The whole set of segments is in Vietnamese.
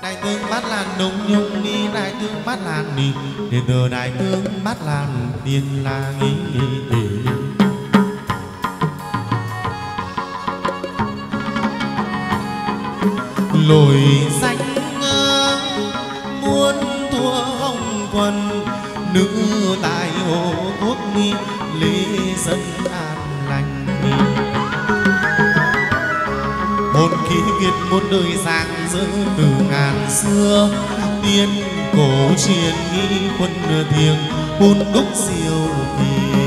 đại tướng Bát Lan Đông Nhung đi, đại tướng Bát Lan đi, để từ đại tướng Bát Lan tiên là nghĩ. Lội danh muôn thua hồng quân, nữ tại hồ quốc nghi lễ dân an lành. Một khí kiệt một đời sang dỡ từ ngàn xưa, tiên cổ truyền nghi quân thiêng hôn đúc siêu kỳ.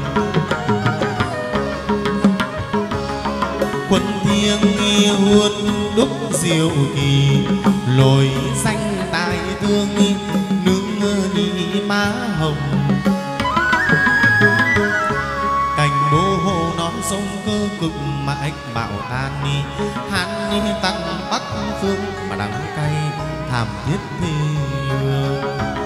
Quân thiêng nghi hôn đúc diệu kỳ, lội danh tài tương nữ nhị má hồng. Cảnh đô hồ non sông cơ cực mà ếch bảo than ni, hán ni tăng bắc phương mà đắng cay thảm thiết thê lương.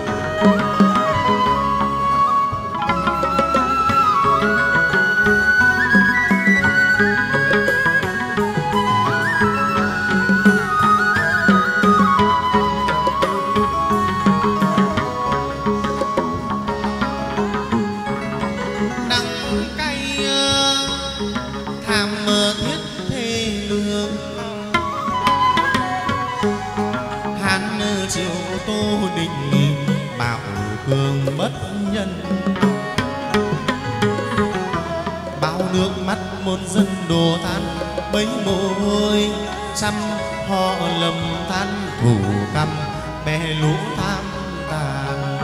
Một dân đồ than bấy mồ hôi, trăm họ lầm than thủ căm bè lũ tham tàn.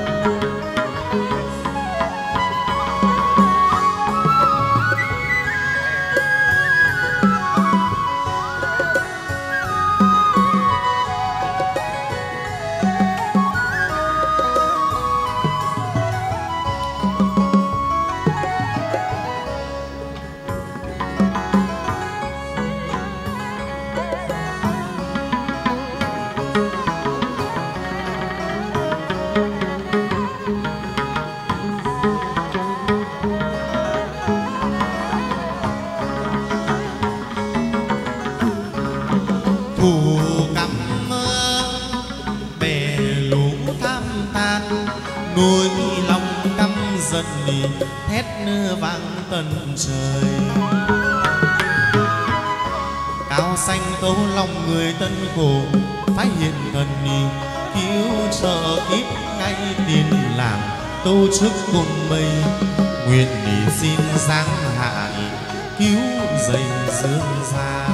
Thét vang tận trời, cao xanh tấu lòng người tân cổ, phái hiện thần ni cứu trợ kiếp ngay tiền làm tâu trước cùng mây. Nguyện đi xin giáng hạ cứu dậy dương gian.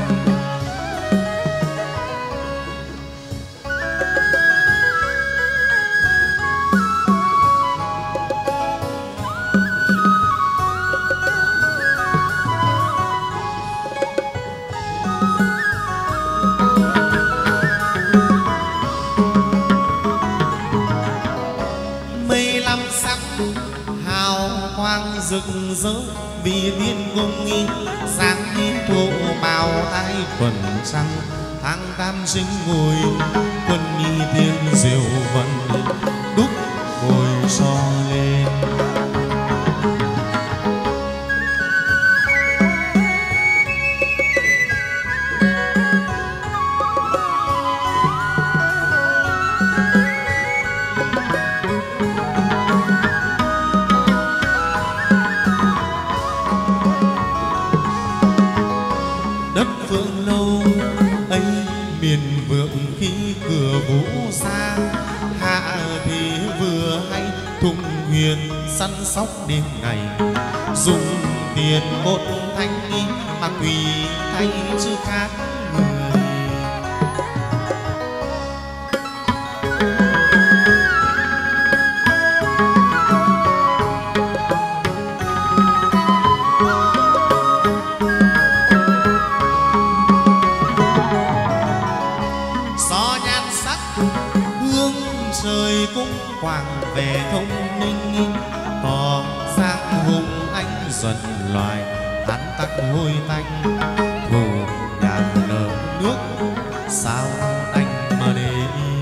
Rực rỡ vì tiên cung nghi, sáng nghi thụ bào ai quần trăng, tháng cam sinh ngồi quân nghi thiên diệu vận đúc ngồi so lên. Săn sóc đêm ngày dùng tiền một thanh nghi mà quỳ thay chứ khác người. Gió nhan sắc hương trời cung quảng về thông minh, có giang hùng anh dần loài hắn tắc hôi tanh thủ đàn nở nước sao anh mà để ý.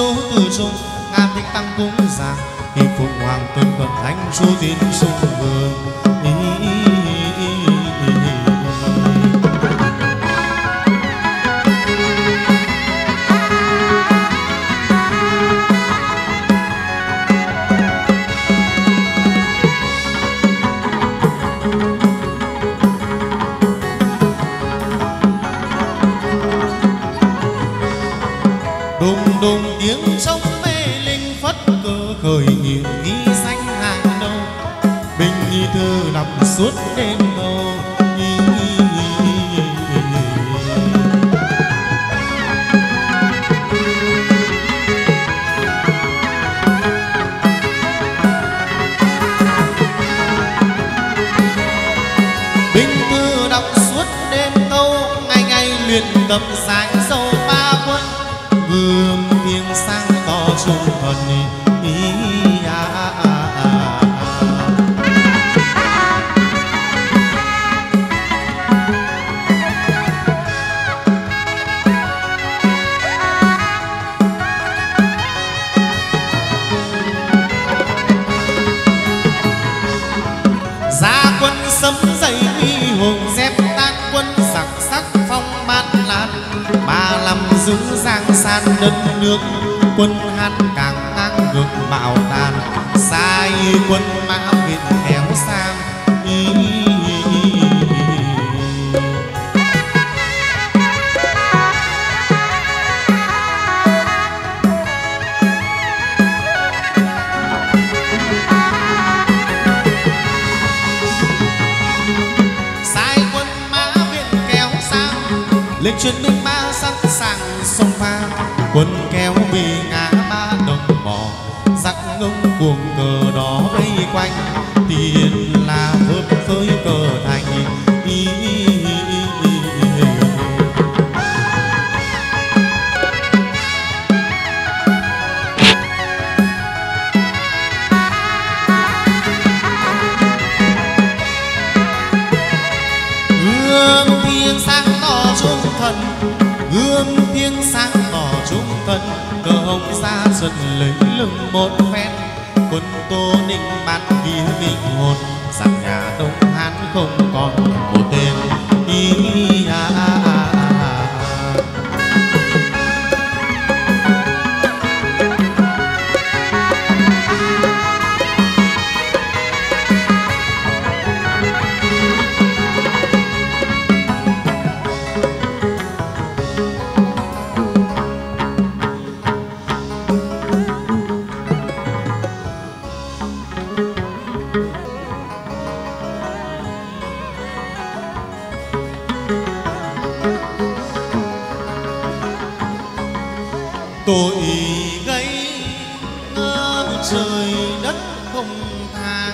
diêu từ trung ngàn thích tăng cung giang khi phụng hoàng tuân cận thánh chu tín sung vương. Đùng đùng tiếng trống mê linh phất cơ khởi nhiều ghi danh hàng đầu bình nhi thư đọc suốt đêm đầu. Bình thư đọc suốt đêm câu ngày ngày luyện tập giải sâu ba quân gương tiếng sáng tỏ trung thần ra quân sấm dậy uy hùng dẹp tan quân giặc sắc phong ban lan ba năm giữ giang san đất nước quân hát càng ngang ngược bạo tàn sai quân mã việt kéo sang lên chuyến binh ba sẵn sàng sông pha quân kéo vì ngã ba đồng mỏ giặc ngông cuồng cờ đó vây quanh tiền là vớt với cờ thành gương thiên sáng tỏ trung thần gương tiếng sáng tỏ trung thần cờ hồng ra dần lấy lưng một phen quân Tô Ninh bát kia linh hồn giặc nhà Đông Hán không còn một tên tội gây ngơ trời đất không than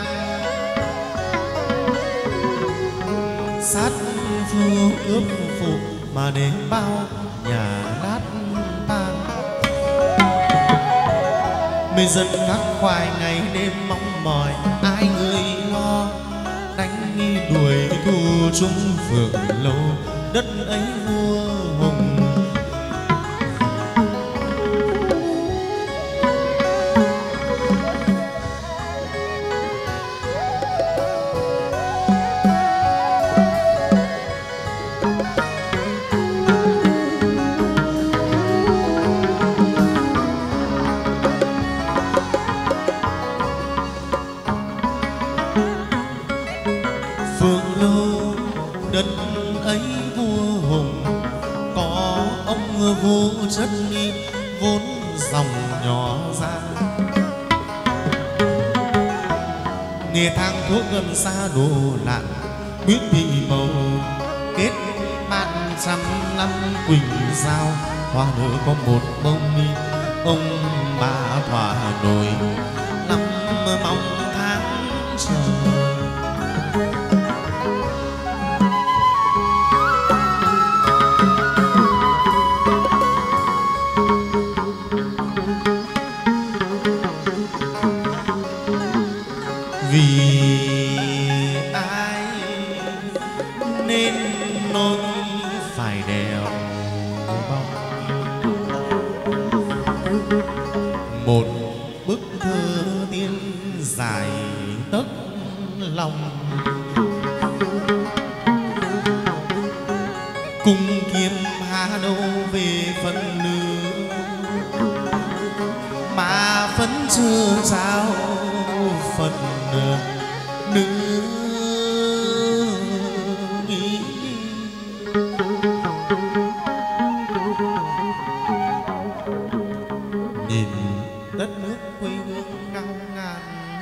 sát phu ướp phục mà để bao nhà lát tan mê dân khắc khoải ngày đêm mong mỏi ai người lo đánh đuổi thu trung phượng lâu đất ấy vua hùng đất ấy vua hùng có ông vua chất nghi vốn dòng nhỏ ra nghề thang thuốc gần xa đồ lạn quyết thị màu kết bạn trăm năm quỳnh giao hoa nở có một bông ông bà thỏa nổi năm mong tháng chờ vì ai nên nỗi phải đèo bóng cùng kiếm Hà đâu về phần nữ, mà vẫn chưa trao phần nữ. Nhìn đất nước quê hương ngao ngàn,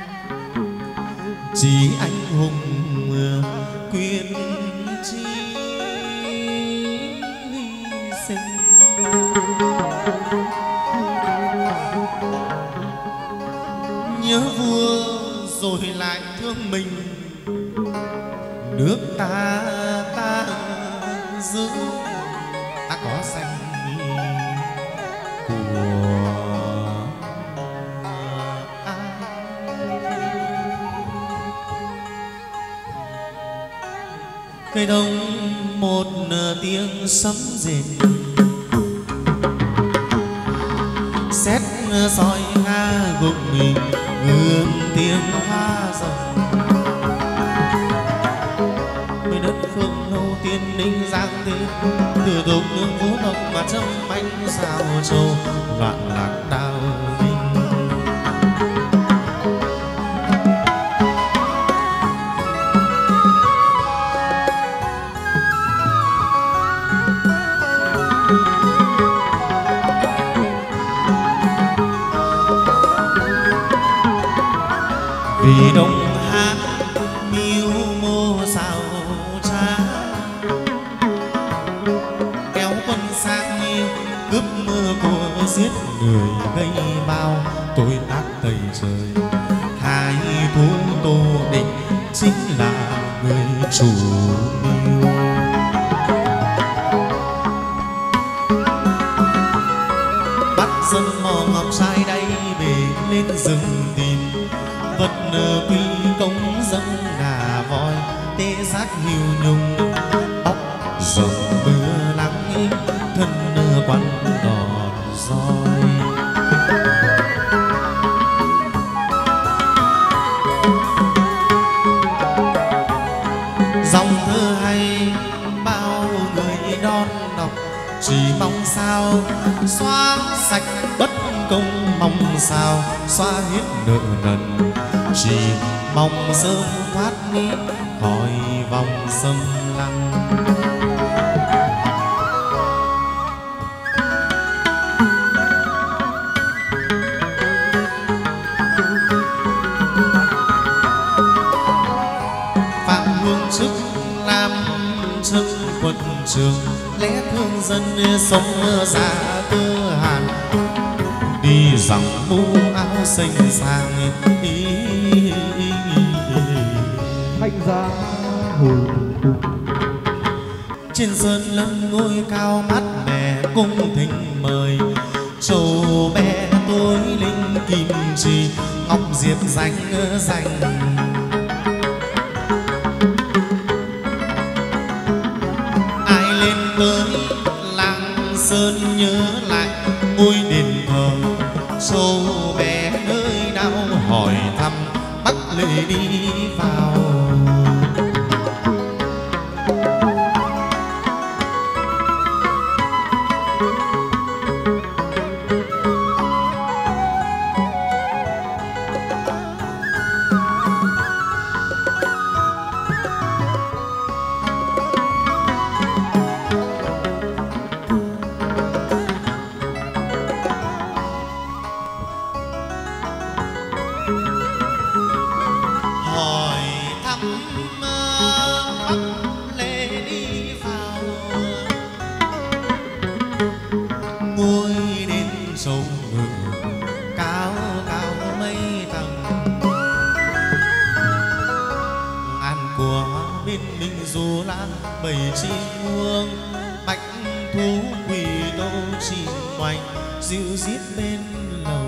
chỉ anh hùng quyền chi sinh. Nhớ vua rồi lại thương mình, nước ta giữ ta có danh của ai. Cây đông một tiếng sấm rền, sét soi nga gục mình gương tiếng hoa rồng. Với đất phương Âu Tiên Ninh Giang Thế, từ tục nương vũ tộc mà châm anh sao châu loạn lạc đào vinh. Vì đông hát miêu mô sao cha, kéo quân sang nghiêng cướp mưa của giết người gây bao tội ác tày trời. Thái thú Tô Định chính là người chủ mưu. Bắt dân mò ngọc trai đây về lên rừng tìm vật quy công dâng ngà voi, tê giác hiu nhung óc rồng mưa lắng thân quằn đòn roi. Dòng thơ hay bao người đón đọc, chỉ mong sao xóa sạch bất công, mong sao xóa hết nợ nần, chỉ mong sớm thoát đi khỏi vòng xâm lăng. Phạm Hương chức làm chức quận trường, lẽ thương dân sống già cơ hàn, đi dòng mũ áo xanh sang thanh giá hùng. trên sơn lâm ngôi cao mắt mẹ cung thỉnh mời, trầu bé tối linh kim chi ngọc diệp danh danh. Ai lên tới làng sơn nhớ lại ngôi đền thờ, trầu bé nơi nào hỏi thăm bắt lệ đi vào. Bảy chim muông bạch thú quỳ đâu chim oanh dịu rít bên lầu.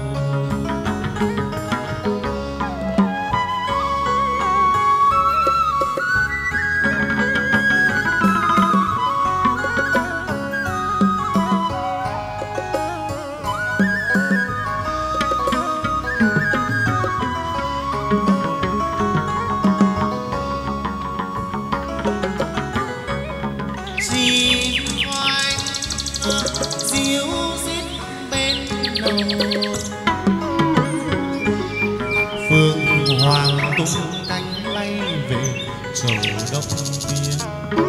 chim oanh diếu rít bên đầu phương hoàng tung cánh bay về chầu đông tiên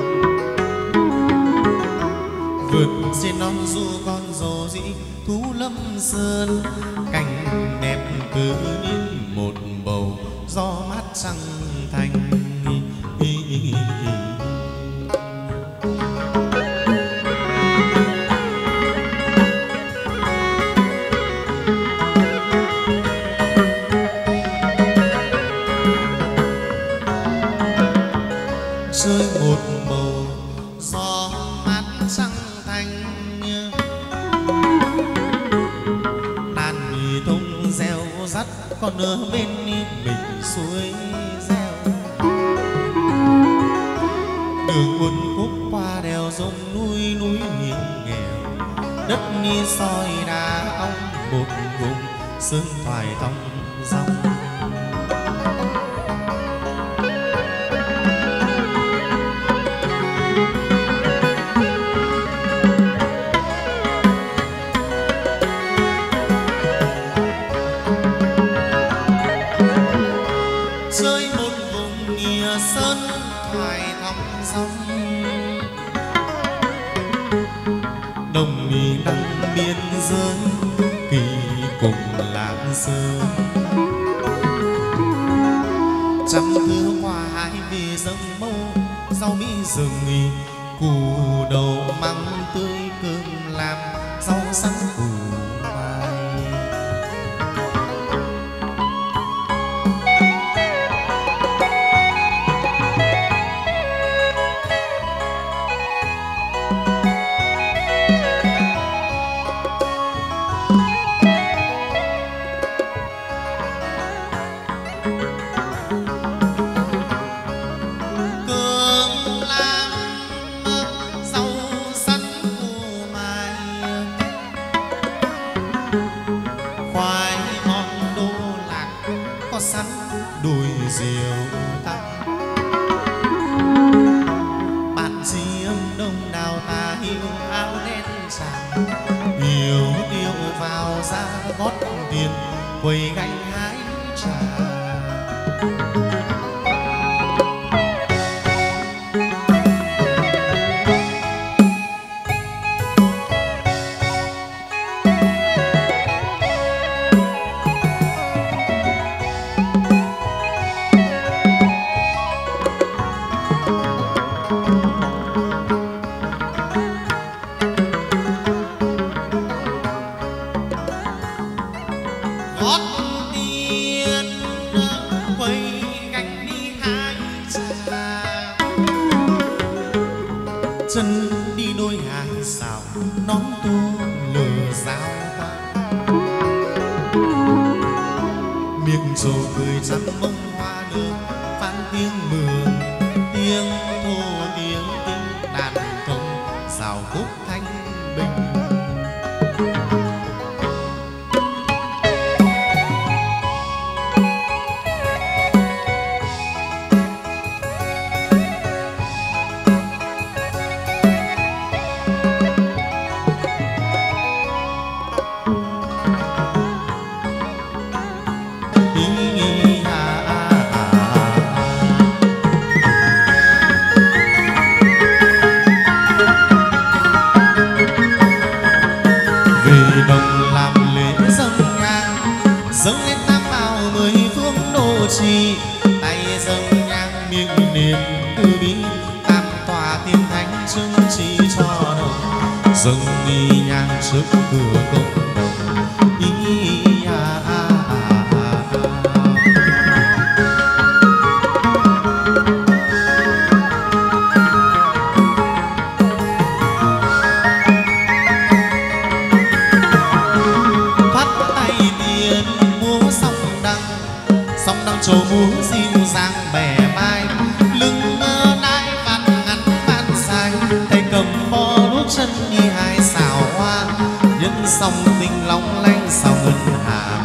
vượt trên non du con rồ dĩ thú lâm sơn cảnh đẹp cứ như một bầu gió mát trăng thành rơi một bầu gió mát trăng thanh đàn mì tung reo rắt con ở bên mình suối reo đường buồn khúc qua đèo dông núi núi nghiêng nghèo đất ni soi đá ong một vùng sương thoải thong dòng rơi một vùng nhìa sơn thoải thong dòng đồng mì nắng biên giới kỳ cùng lãng sơn trăm thứ hoa hái về dâng mâu rau mỹ rừng củ đầu măng tươi cơm làm rau sắc củ khoai sắn đùi diều tăng bạn diêm đông đào ta hiu áo đen tràn hiểu yêu vào ra gót tiền quầy gánh hái trà gót tiền quầy gánh đi hái trà chân đi đôi hàng xào nón tu lừa dao miệng trầu cười trắng bông hoa đường vang tiếng mường tiếng thô tiếng kinh đàn thông rào khúc thanh bình đồng làm lễ dâng nhang dâng lên tam bảo mười phương độ trì tay dâng nhang miệng niệm từ bi tam tòa tiên thánh chứng chỉ cho đồng dâng nghi nhang trước cửa cộng đồng song đang trổ múa dịu dàng bẻ vai lưng nai vặn ngắn vặn dài tay cầm bo đốt chân như hai xào hoa nhẫn song tinh long lanh sao ngân hà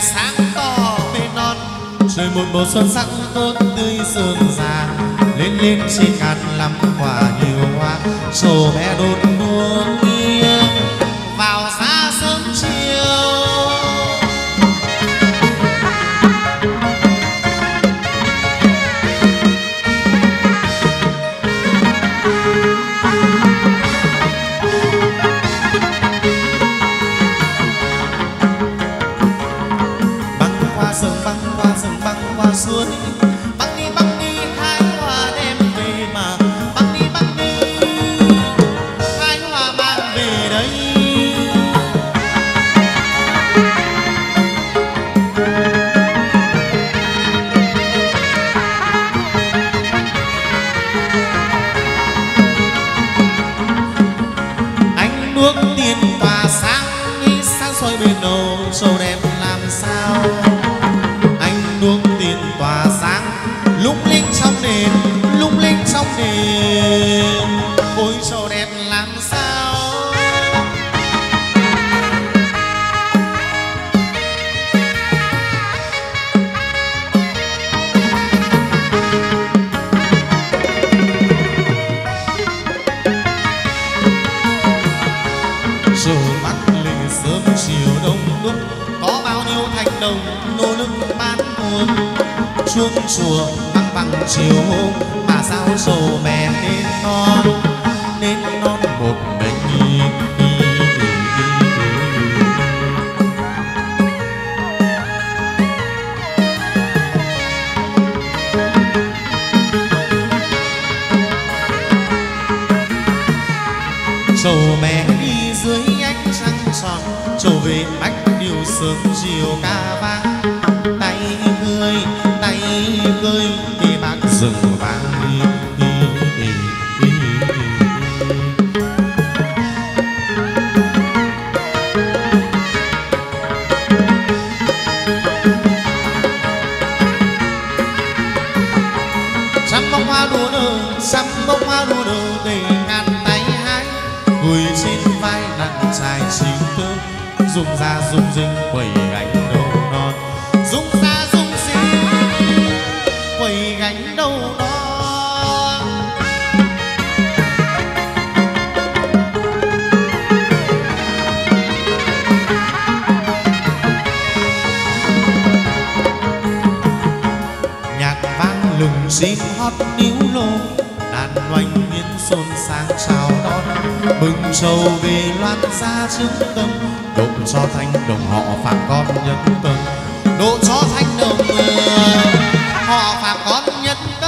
sáng to bên non, trời một mùa xuân sắc tốt tươi sương già, lên lên trên cát lắm quả nhiều hoa, sổ bé đốt buông nghiêng vào xa sớm chiều. Băng qua suối, băng đi hai hoa đem về mà, băng đi hai hoa mang về đây. Anh nước tiền tỏa sáng đi sáng soi bên đầu sầu đẹp làm sao. Đuốc tiền tỏa sáng lung linh trong đền, lung linh trong đền, ôi sầu đẹp làm sao. Rồi mắt lên sớm chiều đông đúc, có bao nhiêu thành đồng nô nức ban buồn, chuông chùa bằng chiều hôm mà sao sầu mẹ nên non một mình. Sầu mẹ đi dưới ánh trăng tròn, trầu về bách điều sớm chiều ca vang, tay gơi đi bác rừng vang đi. Trăm bông hoa đua nở đầy ngàn tay hái, gùi trên vai nặng trai chính thơm, dùng ra dùng dinh quẩy gánh đầu non, dùng ra dùng dinh quẩy gánh đầu non. Nhạc vang lừng xin hót níu lô, đàn oanh miến xôn sáng chào đón, mừng trầu về loan ra trước tâm, độ cho thanh đồng họ phạm con nhân tâm, độ cho thanh đồng họ phạm con nhân tâm.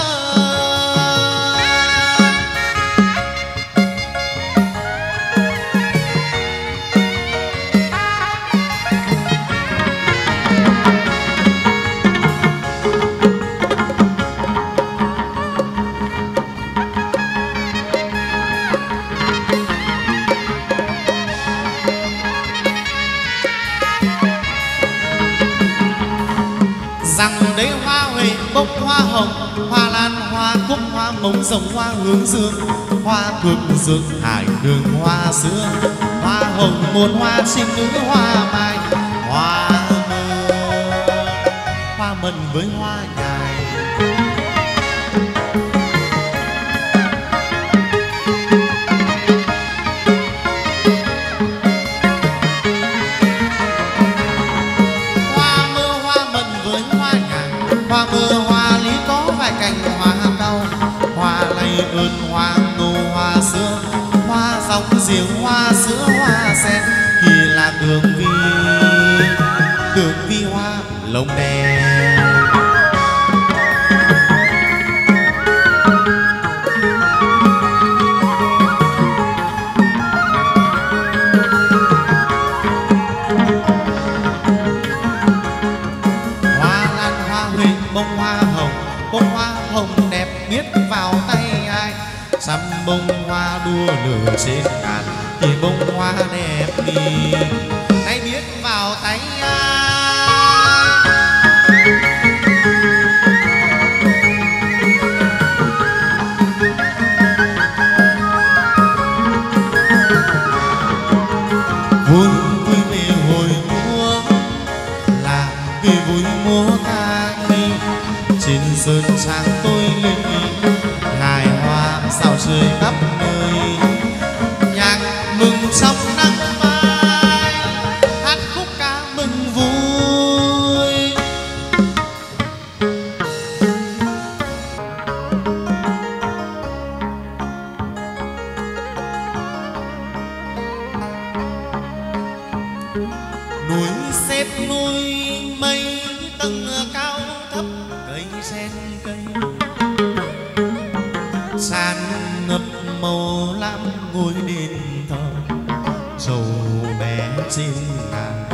Rằng đấy hoa huệ bông hoa hồng, hoa lan hoa cúc hoa mộng rồng hoa hướng dương, hoa thuộc dương hải đường hoa sữa, hoa hồng một hoa xin nữ hoa mai, hoa mận với hoa nhài. Hoa mơ hoa lý có vài cành hoa cao, hoa lay ơn hoa ngô hoa sữa, hoa dòng giếng hoa sữa hoa sen, kỳ là tường vi hoa lồng đèn. Bông hoa hồng đẹp biết vào tay ai, trăm bông hoa đua lửa trên cạn, thì bông hoa đẹp đi nay biết vào tay ai. Vui vui về hồi mưa làm núi xếp núi mây tầng cao thấp cây sen cây tràn ngập màu lam ngôi đền thờ trầu bé trên ngàn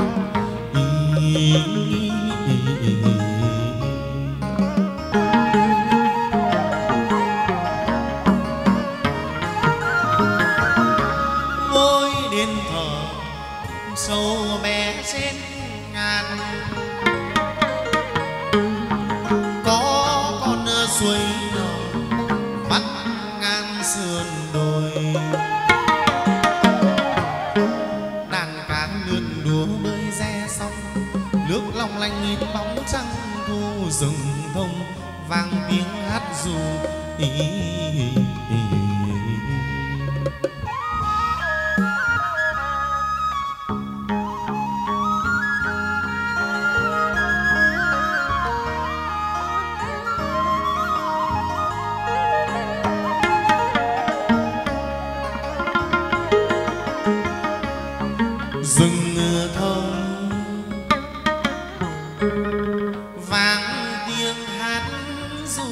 ngôi đền thờ trầu bé trên ngàn có con suối nhỏ vắt ngang sườn đồi đàn cá lượn đúa bơi re sóng nước long lanh nhìn bóng trăng thu rừng thông vang tiếng hát ru rừng thông vang tiếng hát ru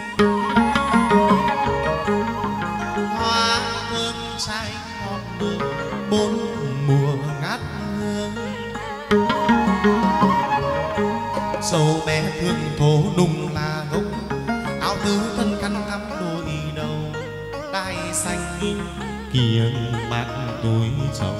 hoa thơm trái ngọt mưa bốn mùa ngát hương sầu bé thương thố nung là gốc áo tứ thân khăn thắm đôi đầu đai xanh kiêng bát túi trầu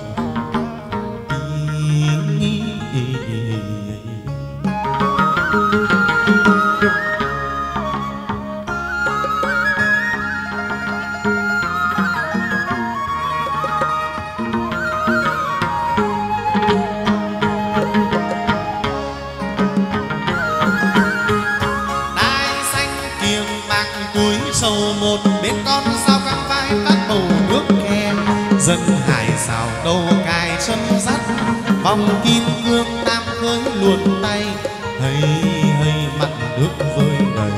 sầu một bên con sao căng vai tắt bầu nước khe dân hải xào đầu cài chân dắt vòng kim cương tam khơi luồn tay hay hay mặn nước vơi đầy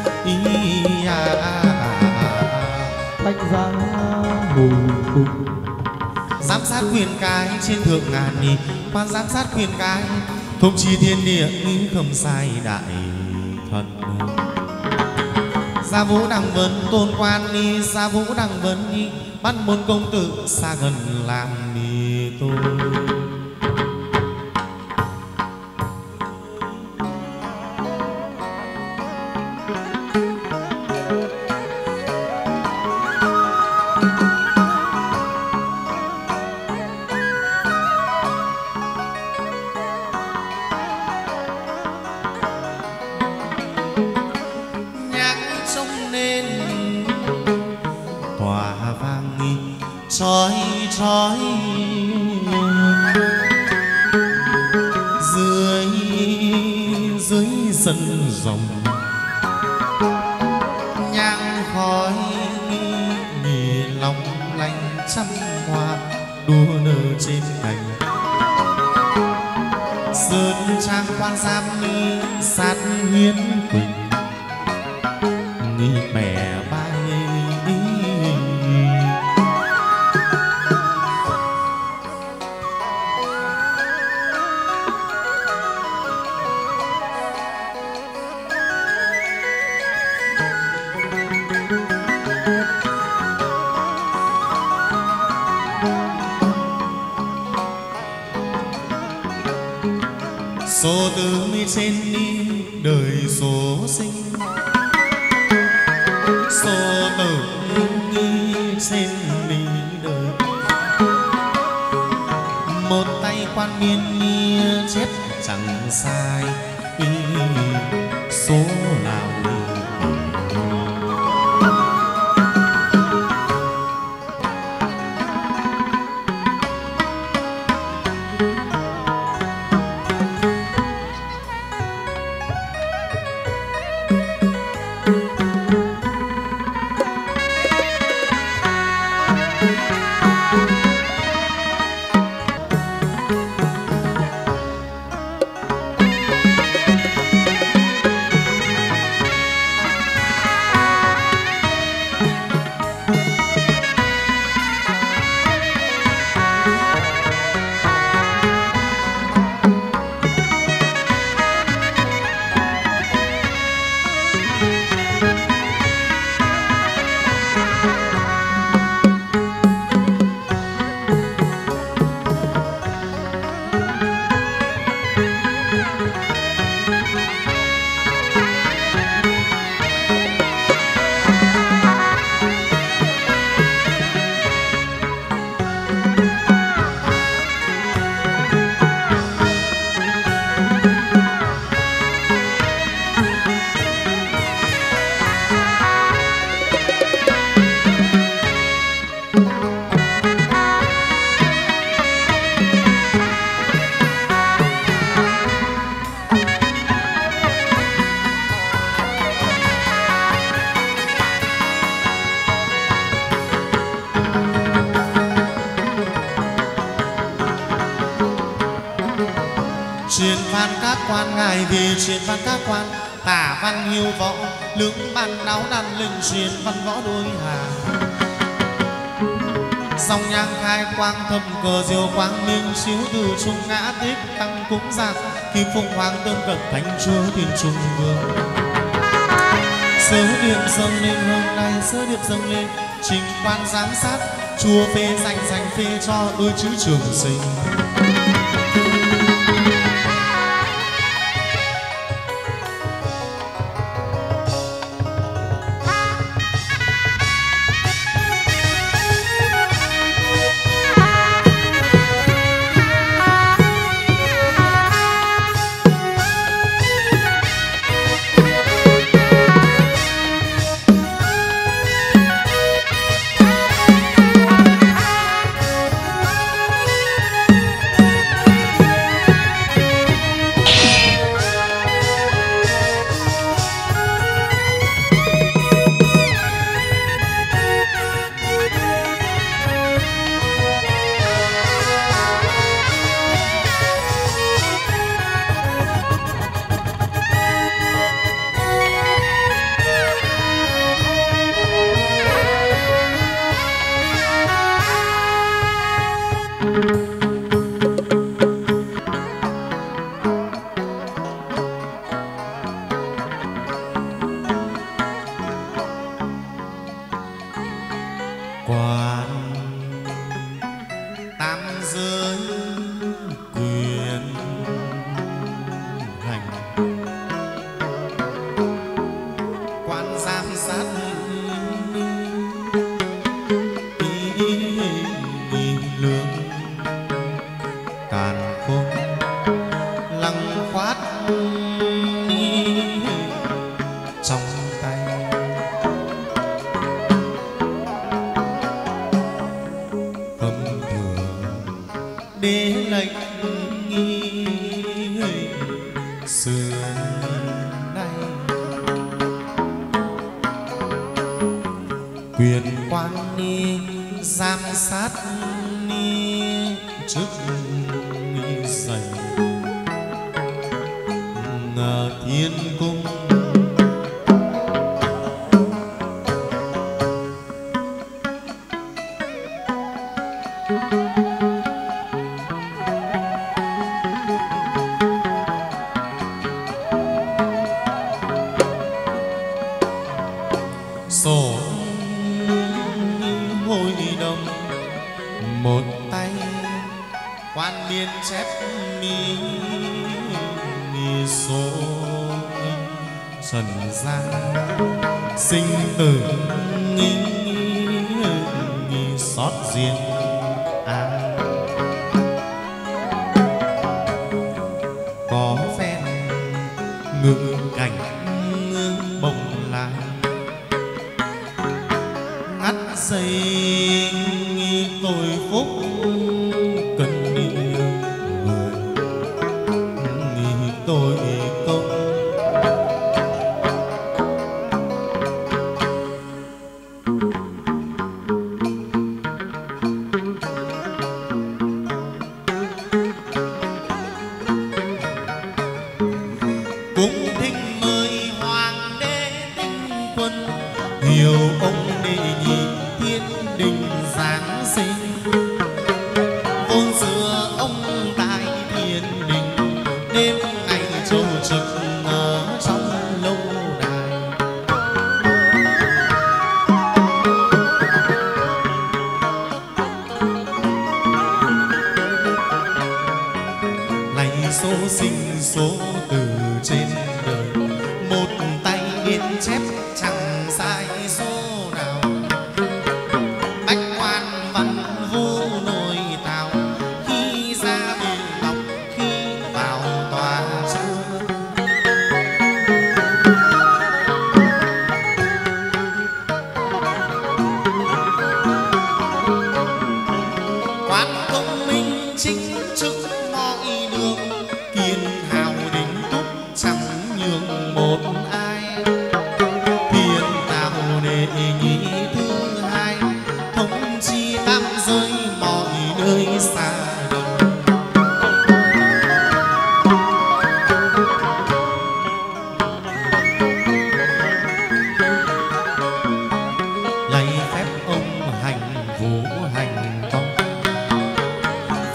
đánh giá mùi cùng giám sát khuyên cái trên thượng ngàn ni quan giám sát khuyên cái thông chi thiên địa nghĩ không sai đại thần Gia Vũ Đăng Vân tôn quan ni Gia Vũ Đăng Vân ni bắt môn công tử xa gần làm ni tôi trói trói dưới dưới sân rồng nhang khói nhì long lanh trăm hoa đua nở trên cành sơn trang quan giám ni sát huyến quỳnh nghi bè bay số tử mi trên đi đời số sinh số tử mi trên đi đời một tay quan biên mi chết chẳng sai số nào Truyền phan các quan ngài về truyền phan các quan, tả văn hiếu võ lưỡng ban áo đàn linh truyền văn võ đôi hà. Dòng nhang khai quang thâm cờ diệu quang minh chiếu từ trung ngã tích tăng cúng giạc kim phụng hoàng tương cận thánh chúa thiên trung vương. Sớ điện dâng lên hôm nay sớ điện dâng lên trình quan giám sát chùa phê dành phê cho đôi chữ trường sinh.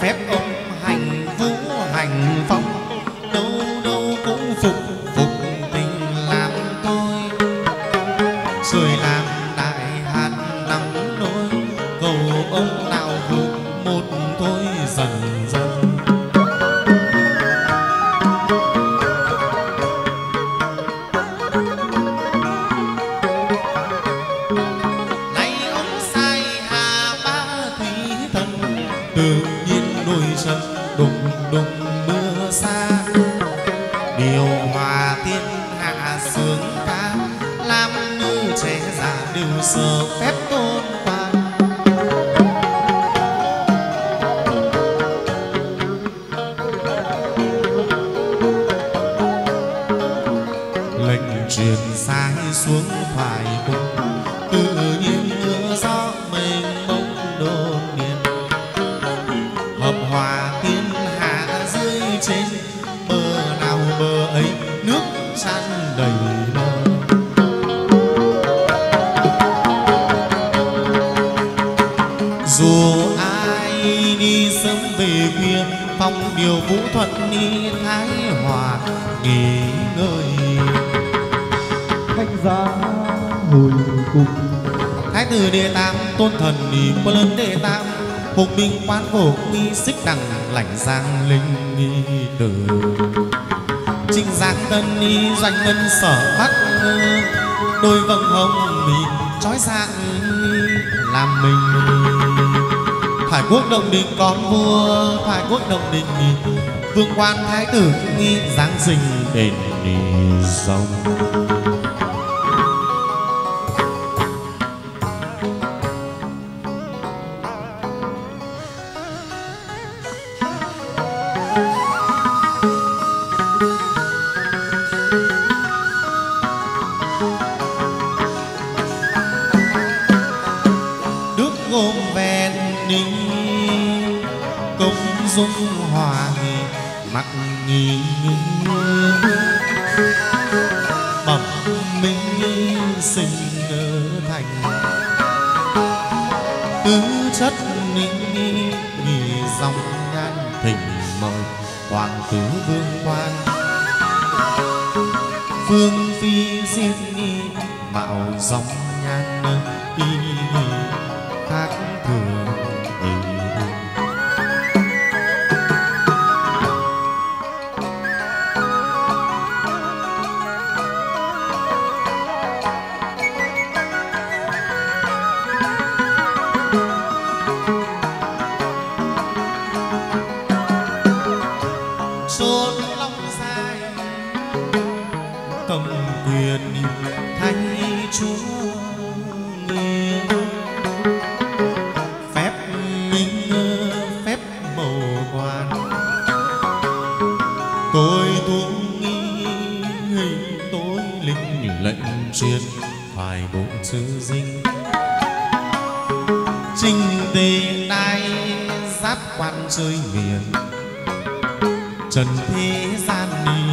phép ông hành vũ hành phong, đâu đâu cũng phục phục tình làm tôi. Rồi làm đại hạt nắm nỗi, cầu ông nào vượt một thôi dần dần. Nay ông sai Hà Ba Thủy Thần, tự nhiên đôi chân đùng đùng mưa xa. Điều hòa thiên hạ sướng ca, làm nữ trẻ già đều sợ phép tôn quan. Lệnh truyền sai xuống thoại cung, tự nhiên mưa gió mênh mông đột nhiên. Hợp hòa thiên hạ dưới trên, bờ nào bờ ấy nước tràn đầy bờ. Dù ai đi sớm về khuya, phong điều vũ thuật đi thái hòa nghỉ ngơi. Khách giá hồi cùng, Thái tử Đệ Tam tôn thần đi quân lớn Đệ Tam, hùng binh quán cổ nghi xích đằng lãnh giang linh nghi tử. Trịnh giang tân đi doanh ngân sở bắt, đôi vầng hồng mì trói dạng làm mình. Thái quốc động đình con vua, Thái quốc động đình vương quan thái tử nghi giáng sinh đền đi rồng. Đức gồm ven ninh, công dung hòa mặt nghi bẩm minh sinh thành. Tứ chất ninh nghỉ dòng nhan, thỉnh mời hoàng tử vương quan. Phương phi diên mạo dòng nhan y khác thường. Chốn long dài cầm quyền thanh chúa nghiêng. Phép minh phép mầu quan, tôi tuông nghi tôi linh lệnh truyền phải bộ chữ dinh. Trình tề đai giáp quan chơi miền, trần thế gian đi.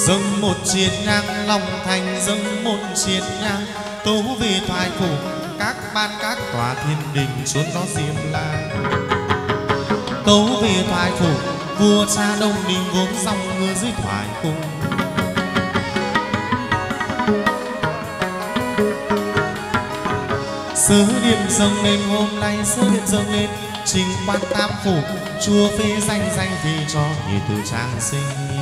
dâng một chiếc nhang, lòng thành dâng một chiếc nhang, tấu về thoại phủ các ban các tòa thiên đình chuốn gió diêm la. Tấu về thoại phủ vua cha Đông Ninh vốn dòng ngựa dưới thoại cung. Sớ điện dâng lên hôm nay, sớ điện dâng lên trình quan tam phủ, chúa phê danh danh vì cho nhị từ trang sinh.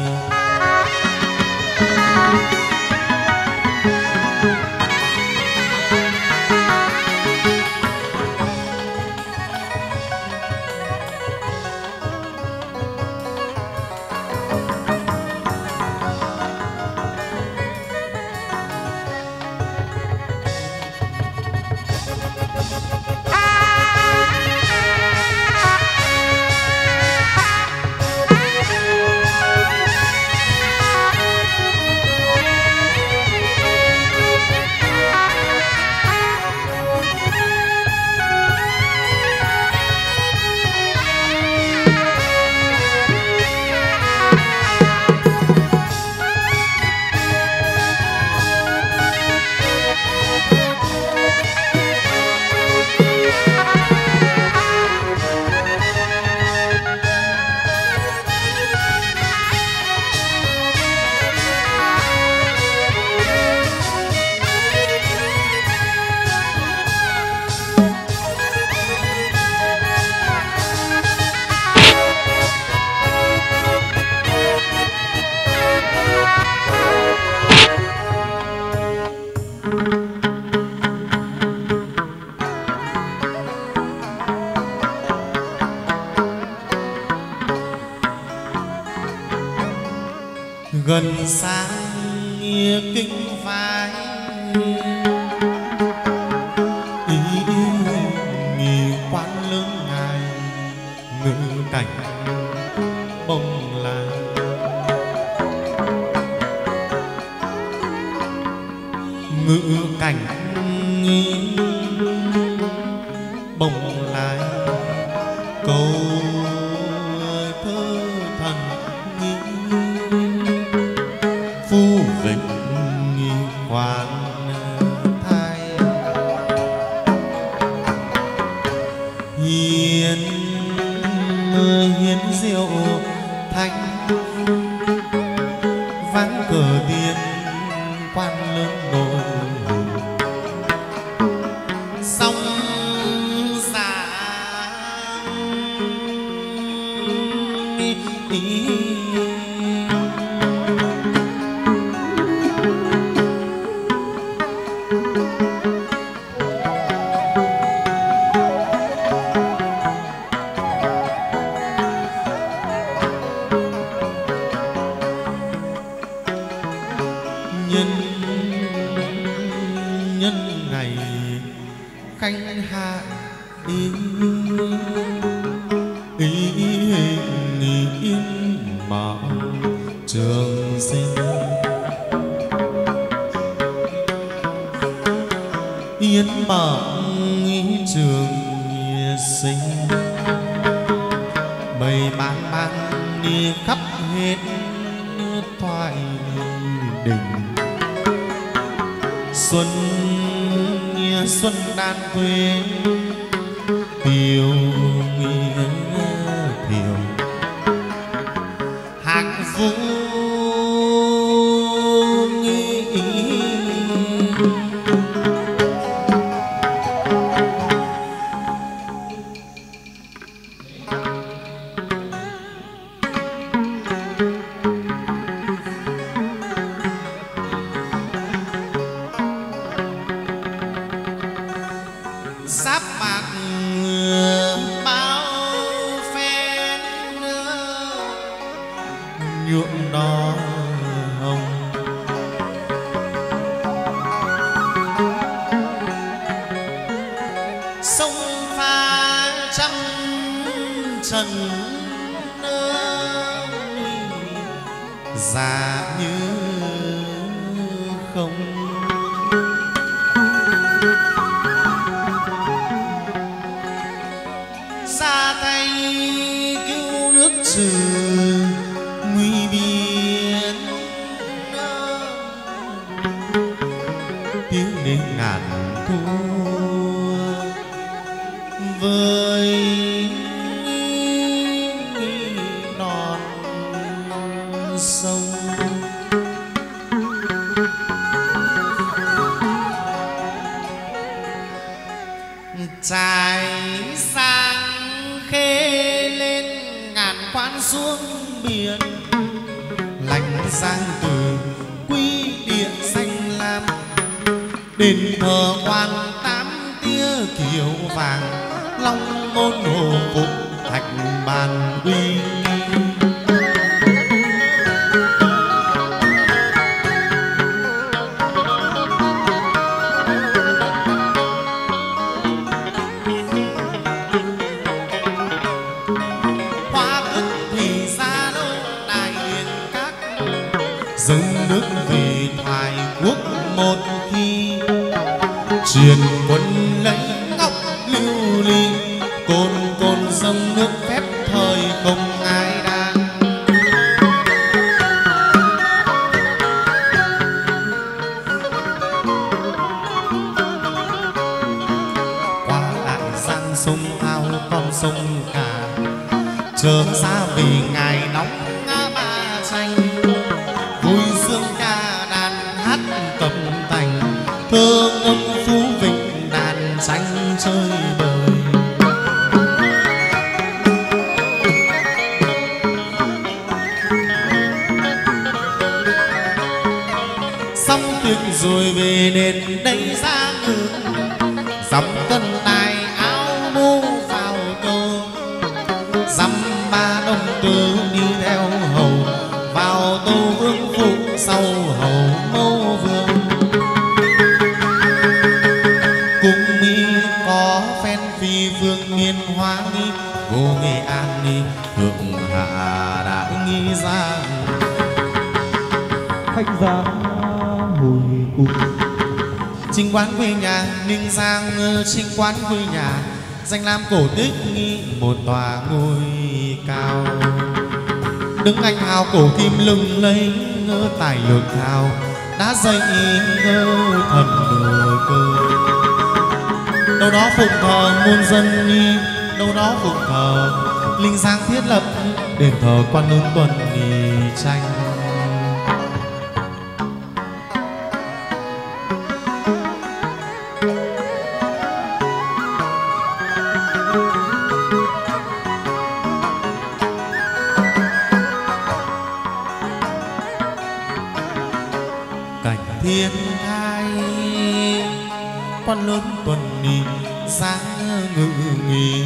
Gần sang nghĩa kinh phái, nghi quan lớn ngài ngự cảnh bồng lai. Ngự cảnh bồng lai câu thơ thần nghĩ. Phu vịnh quan thai hiến hiến rượu thanh, ván cờ tiên quan lớn nội song giả nhân ngày khánh hạ yên bảo trường sinh. Yên bảo trường sinh bầy ban đi khắp hết thoại đình. Xuân xuân đan quê tiêu nghĩa thiều hạng vũ nghi. Sắp bạc bao phen nhuộm đỏ hồng. Sông pha trăm trần già như không. Ra tay cứu nước trừ nguy biên với non sông. Trải sang khê lên ngàn quan xuống biển, lành giang từ quy địa xanh lam, đền thờ quan tám tia kiều vàng, long môn hồ phục thạch bàn uy. Dâng nước về thoại quốc một khi, truyền quân lấy ngọc lưu ly, cồn cồn dâng nước phép thời không ai đang. Qua lại giang sông ao con sông cả, chờ xa về ngày nóng ngã ba tranh. Vui dương ca đàn hát tập thành, thơ âm phú vịnh đàn tranh chơi bời. Xong việc rồi về đền đây ra ngự, dăm cân tài áo mũ vào tô, dăm ba đồng tử đi theo hầu, vào tô vương phụ sau hầu mẫu vương. Cùng mi có phen phi vương miên hoa nghi, vô nghệ an ni thượng hạ đại nghi giang. Khách giá hồi cùng Chính quán quê nhà Ninh Giang, chính quán quê nhà danh lam cổ tích nghi, một tòa ngôi cao. Đứng anh hào cổ kim lừng lấy, ngơ tài lược thao đã dạy ngơ thần nửa cơ. Đâu đó phụng thờ muôn dân nghi, đâu đó phụng thờ Linh Giang thiết lập đền thờ quan lớn tuần nghi tranh. Thiên thai quan lớn tuần ni giang ngự nghỉ,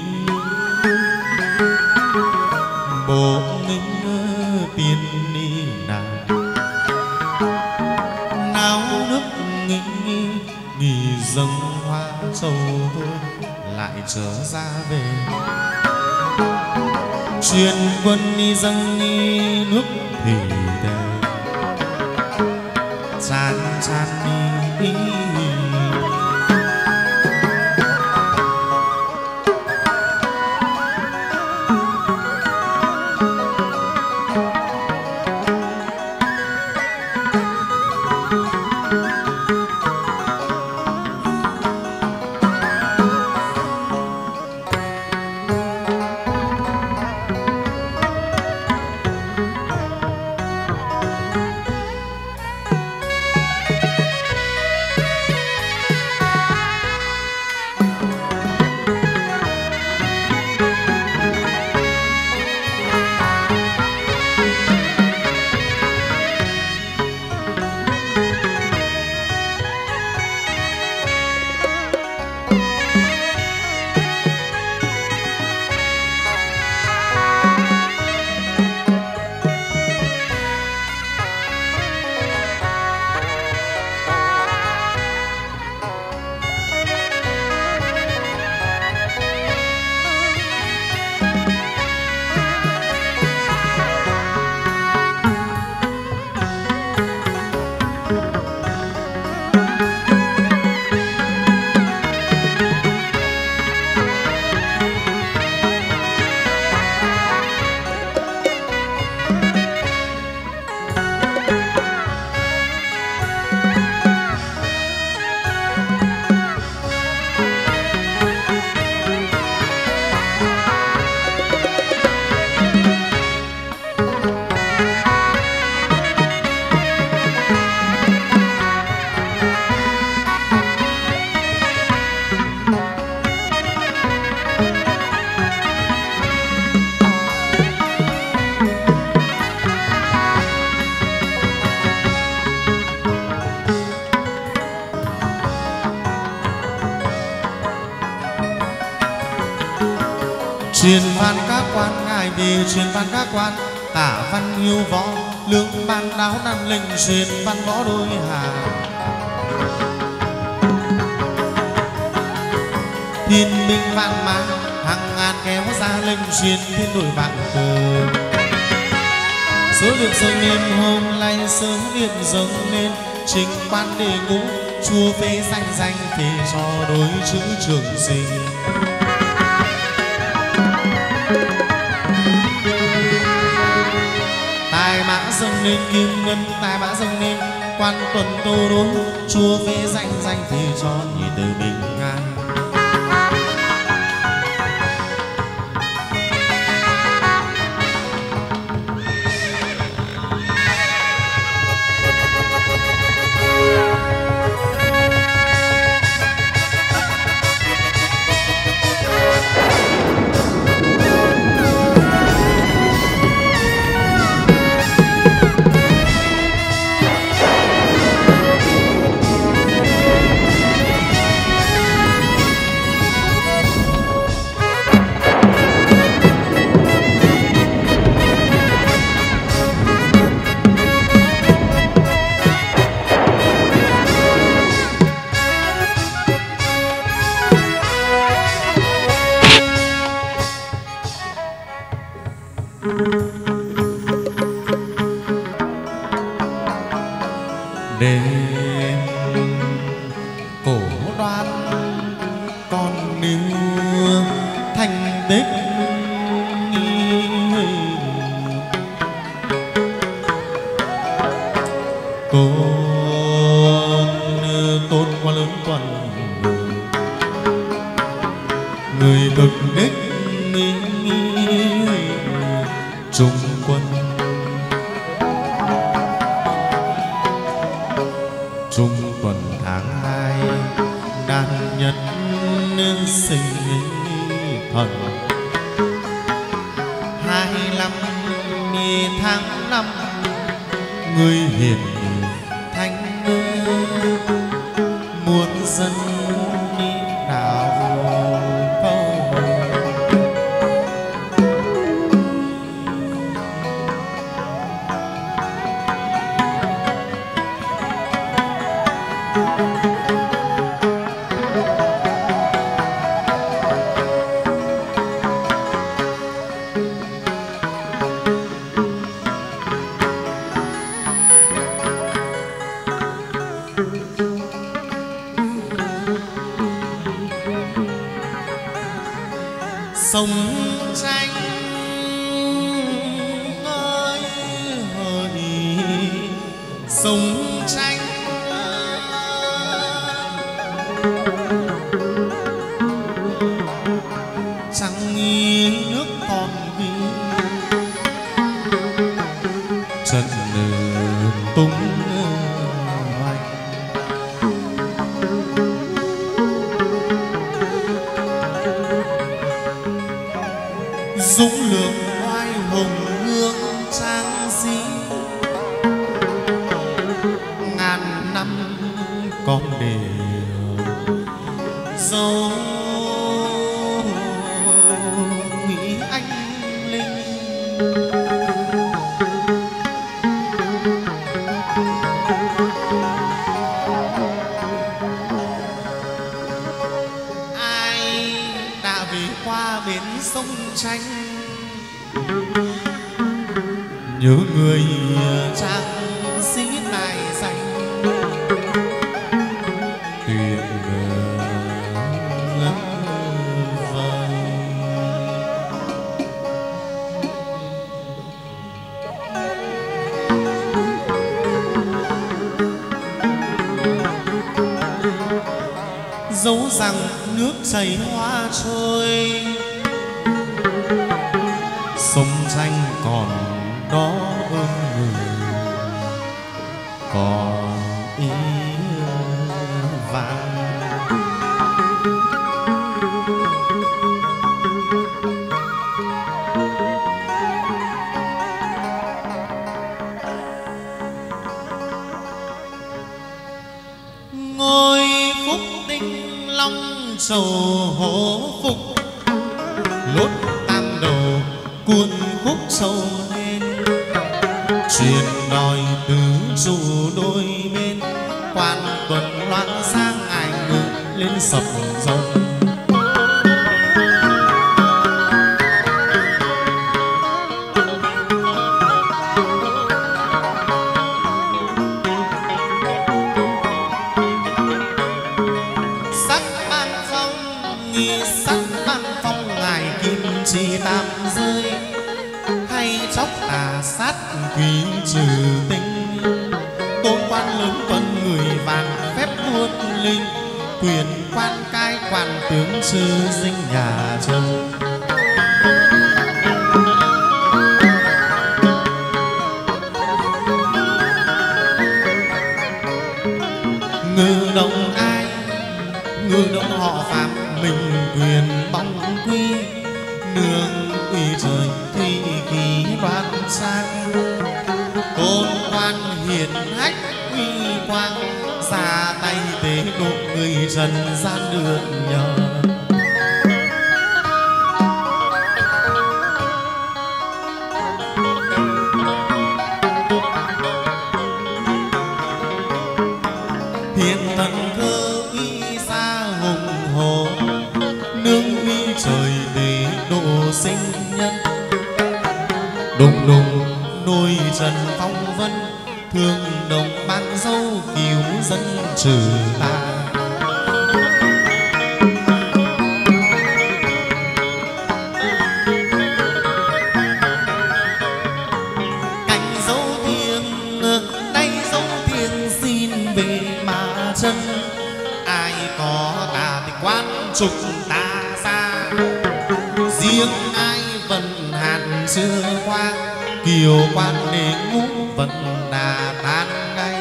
bộ nghinh tiên ni náo nước nghỉ nghỉ dâng hoa sầu lại trở ra về. Truyền quân đi dâng đi nước thì đều chan chan đi. Truyền phan các quan ngài về truyền phan các quan, tả văn hiếu võ lương ban đáo nan lệnh truyền văn võ đôi hà. Thiên binh vạn mã hàng ngàn kéo ra lệnh truyền thiên đội vạn cờ. Số lượng dâng lên hôm nay sớm điện dâng lên, trình quan đề ngũ chúa phê danh danh thì cho đối chữ trường sinh. Tài mã dâng lên kim ngân, tài mã dâng lên quan tuần tô đối, chúa phê danh danh thì cho nhị từ bình an. Đêm cổ đoan còn níu thành tích, tôn quá lớn tuần người thực đích trung quân. Trung tuần tháng 2 đàn nhật sinh thần, 25 tháng 5 người hiền thanh muôn dân đạo câu. Sông tranh ơi hỡi sông tranh, trăng nước còn ghi trận tung hoành. Dũng lượng oai hùng hương trang sĩ, ngàn năm con đều dấu Mỹ anh linh. Ai đã về qua bến sông tranh, nhớ người trang sĩ tài danh tuyệt vời. Dẫu rằng nước chảy hoa trôi, sông tranh còn đó ơn người, còn ý vàng. Ngôi phúc tinh long trầu hổ phục lốt tam cuốn khúc sâu lên truyền đòi tứ trụ đôi bên quan tuần loan sang ai ngự lên sập rồng. Chỉ tam rơi hay chóc tà sát quý trừ tinh tôn quan lớn tuần người vàng phép muôn linh quyền quan cai quan tướng sư dinh nhà chồng. Ngư đông ai ngư đông họ phạm mình quyền bóng quy nương uy trời thủy khí đoan sang tôn quan hiển hách uy quang ra tay tế độ người trần gian được nhờ. Hiện thần cơ uy xa hùng hồ nương uy trời tế độ sinh nhân đùng đùng đôi trần phong vân thương đồng ban dâu cứu dân trừ tà. Cành dâu thiêng nay dâu thiêng xin về mà chân ai có tà thì quan trục tà xa riêng ai vận hạn xưa qua kiều quan để ngũ vận đà tan ngay.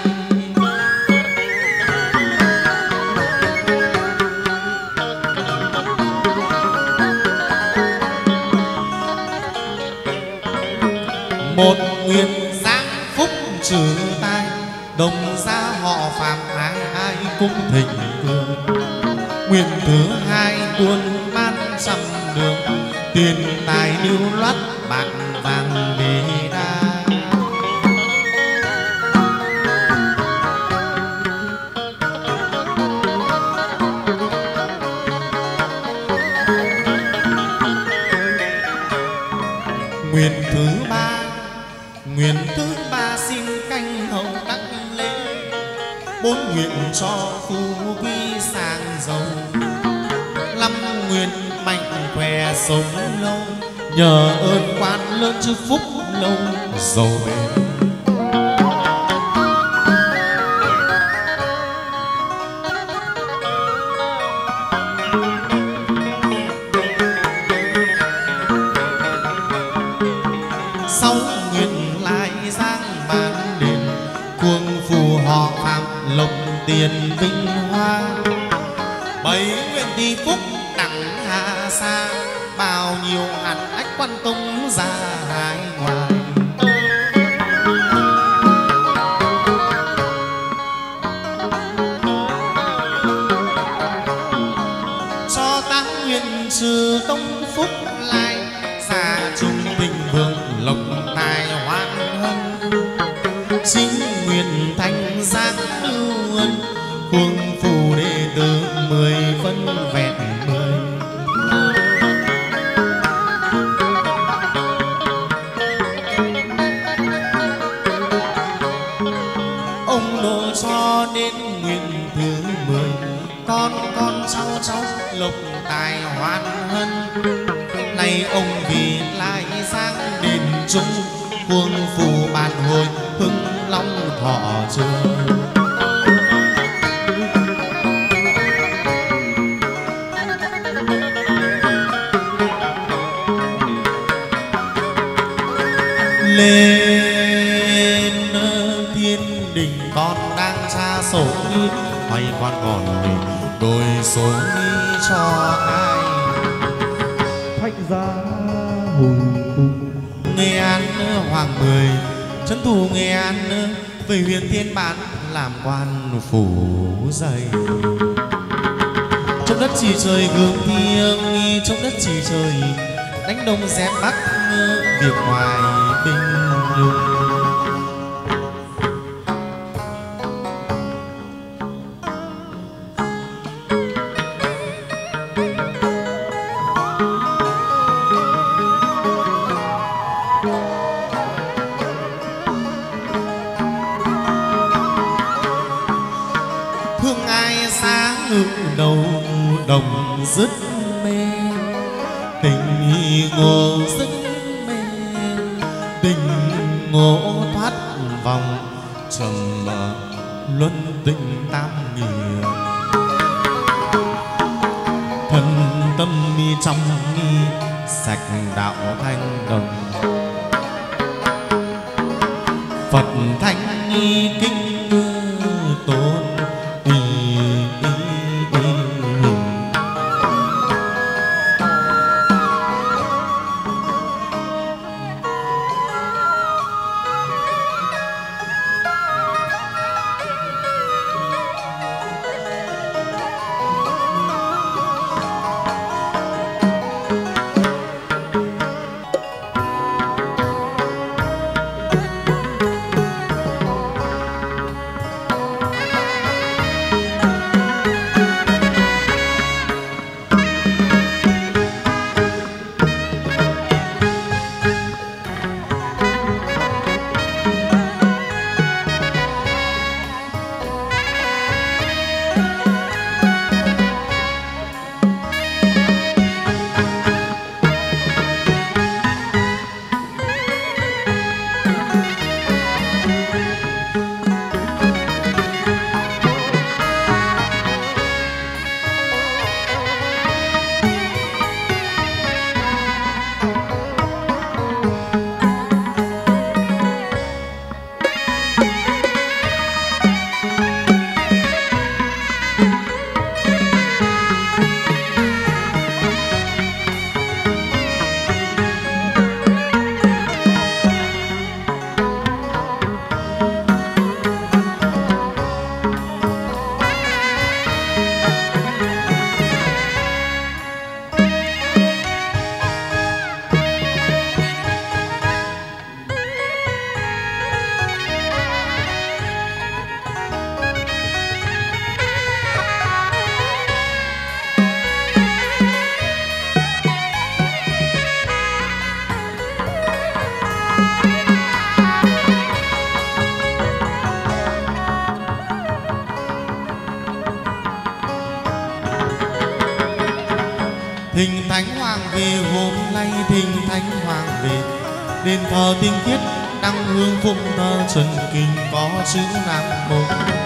Một nguyện giáng phúc trừ tai đồng gia họ phạm ai ai cũng thịnh vượng. Nguyện thứ hai buôn ban trăm đường tiền tài lưu loát bạc vàng đề đa. Nguyện thứ ba xin canh hậu đắc lễ bốn nguyện cho phú quý sang giàu năm nguyện mạnh khỏe sống lâu nhờ ơn quan lớn chúc phúc lâu giàu bền. Sáu nguyện lại giang ban đền cuồng phù họ phạm lộc tiền vinh hoa. Bảy nguyện thì phúc đẳng hạ xa bao nhiêu hạt ách quan công ra hải ngoài. Cho tám nguyện trừ tông phúc lai xa trung tình vương lộc tài hoan hân. Chính nguyện thành giang lưu ân cuồng phù đệ tử 10 phân vẹn 10. Ông độ cho đến nguyện thứ 10 con cháu lộc tài hoan hân. Nay ông vì lại giang đền trung cuồng phù bàn hồi hưng long thọ trường. Lên thiên đình con đang tra sổ ghi hoài quan còn đôi số ghi cho ai. Thách giá hồi cung Nghệ An hoàng 10 trấn thủ Nghệ An về huyền thiên bản làm quan phủ dày. Trong đất chỉ trời gương thiêng trong đất chỉ trời đánh đông dẹp bắc việc ngoài bình nhung. Thương ai sáng ngự đầu đồng dứt mê, tình ngộ dứt mê, tình ngộ thoát vòng trầm luân tình tam nghĩa. Thân tâm mi trong nghi sạch đạo thanh đồng, Phật thanh nghi kinh tôn. Thỉnh thánh hoàng về hôm nay, thỉnh thánh hoàng về đền thờ tinh khiết đăng hương phụng thờ trần kinh có chữ Nam Mô.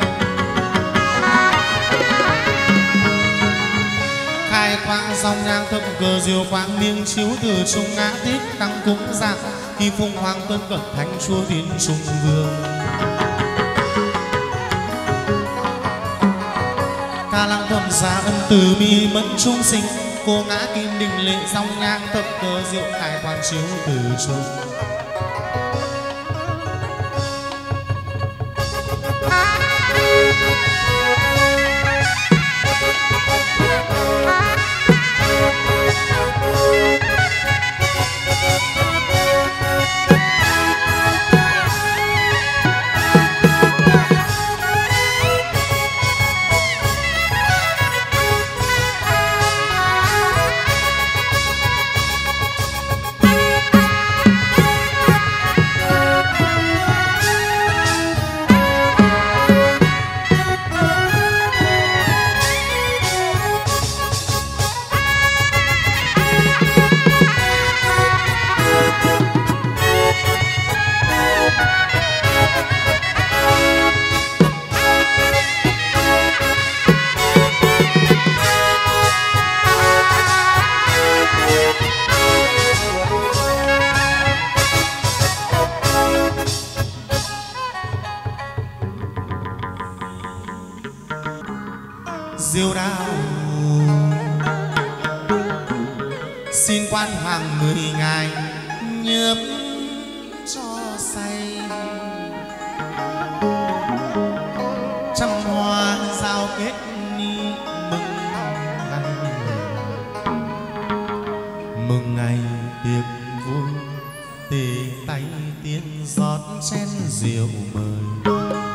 Khai quang dòng nhang thập cờ diệu quang niêng chiếu từ trung ngã tích đăng cúng dạng khi phụng hoàng tân cận thánh chúa tiến trung vương. Ca lăng thầm giá ân từ bi mẫn trung sinh, cô ngã kim đình lệ dòng nhang thập cờ diệu khai quang chiếu từ trung. Diêu đao xin quan hoàng 10 ngày nhớm cho say, trăm hoa giao kết ni mừng ngày tiệc vui. rượu mời.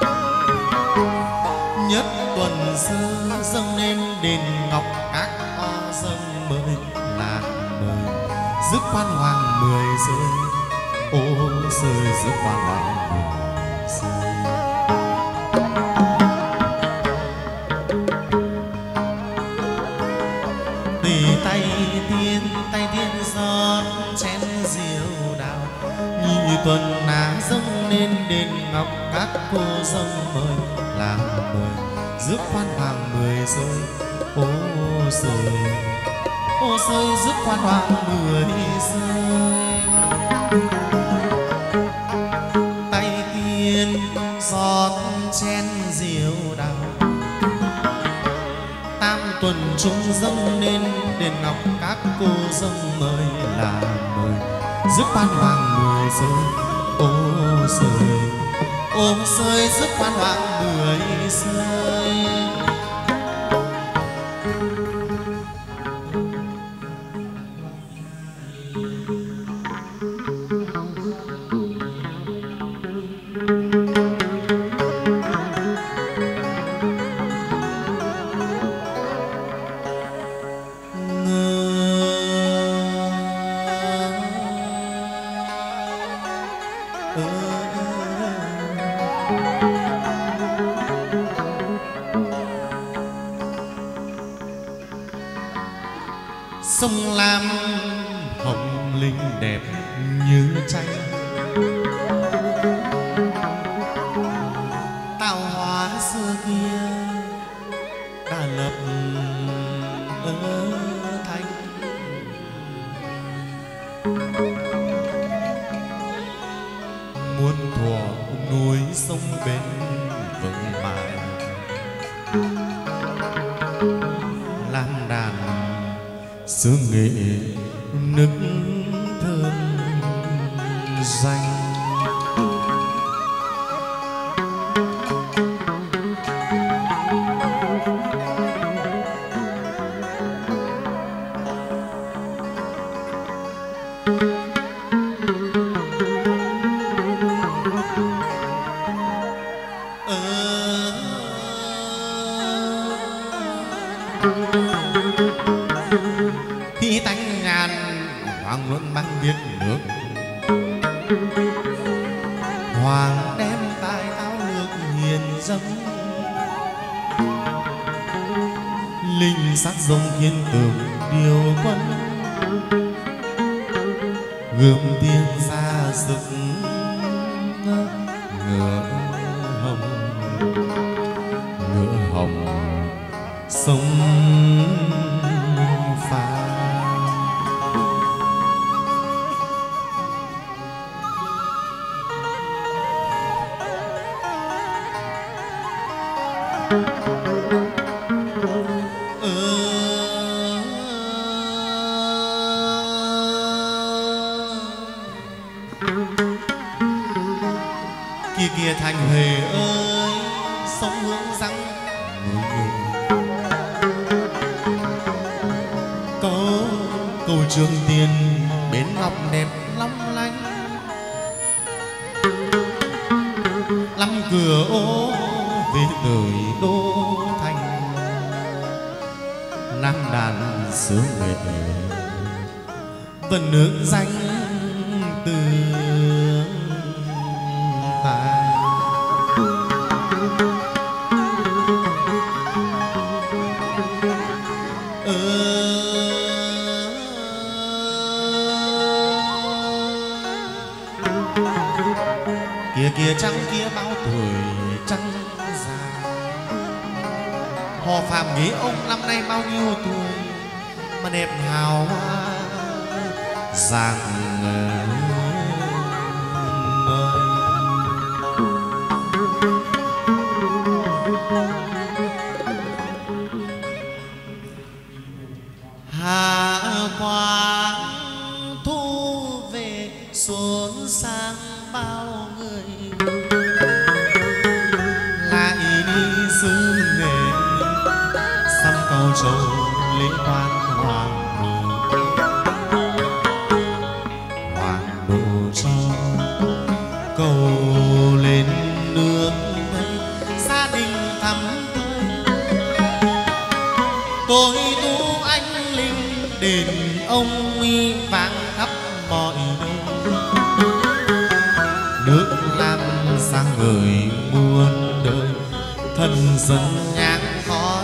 Nhất tuần sơ dâng lên đền ngọc các o dâng mời là mời rước quan hoàng 10 rơi. Ô rơi rước quan hoàng 10 rơi. Tay tiên giọt chén rượu đào. Nhị tuần á dâng lên đền ngọc các cô dâng mời là mời rước quan hoàng 10 rơi. Ô rơi ô rơi rước quan hoàng 10 rơi. Tay tiên giọt chén rượu đào. Tam tuần chúng dâng lên đền ngọc các cô dâng mời là mời rước quan hoàng 10 rơi. Ô rơi ô rơi rước quan hoàng 10 rơi. Sông Lam hồng linh đẹp như tranh. Tạo hóa xưa kia đã lập thành. Muôn thuở núi sông bên vững mãi. Lam đàn xứ nghệ nức thơm danh. Khi tánh ngàn hoàng luân mang biết nước. Hoàng đem tài áo lược hiền dâng. Linh sắc rồng thiên tường điều quân. Gươm tiên xa rực ngựa hồng sông pha. Kia kia Thành Huệ ơi, sông Hương răng cầu Trường Tiền bến ngọc đẹp long lanh. Lăm cửa ô về tới đô thành. Nam đàn xứ nghệ vần nước danh tương tài. Kia kia trăng kia bao tuổi trăng già. Họ Phạm nghĩ ông năm nay bao nhiêu tuổi mà đẹp hào hoa dạng ngời. Hạ quang thu về xuân sang bao người lại đi xứ nghệ xăm cầu trầu lễ quan hoàng độ cho cầu lễ đền ông uy vang khắp mọi nơi, nước Lam sang người muôn đời, thần dân nhang khói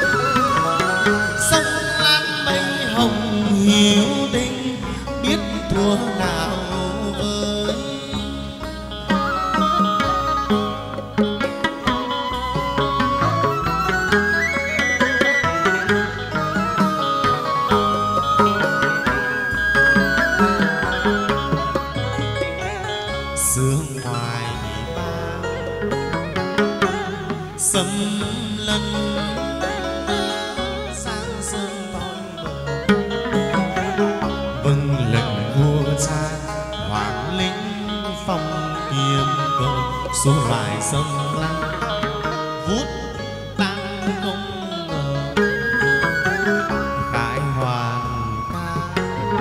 sông Lam mây hồng hiếu tình, biết thua nào với sương hoài bao sấm lân sang sơn toi bờ, vâng lệnh vua cha hoàng linh phong kiếm cờ, số loài sông Lam vút tăng không ngờ, khải hoàn ca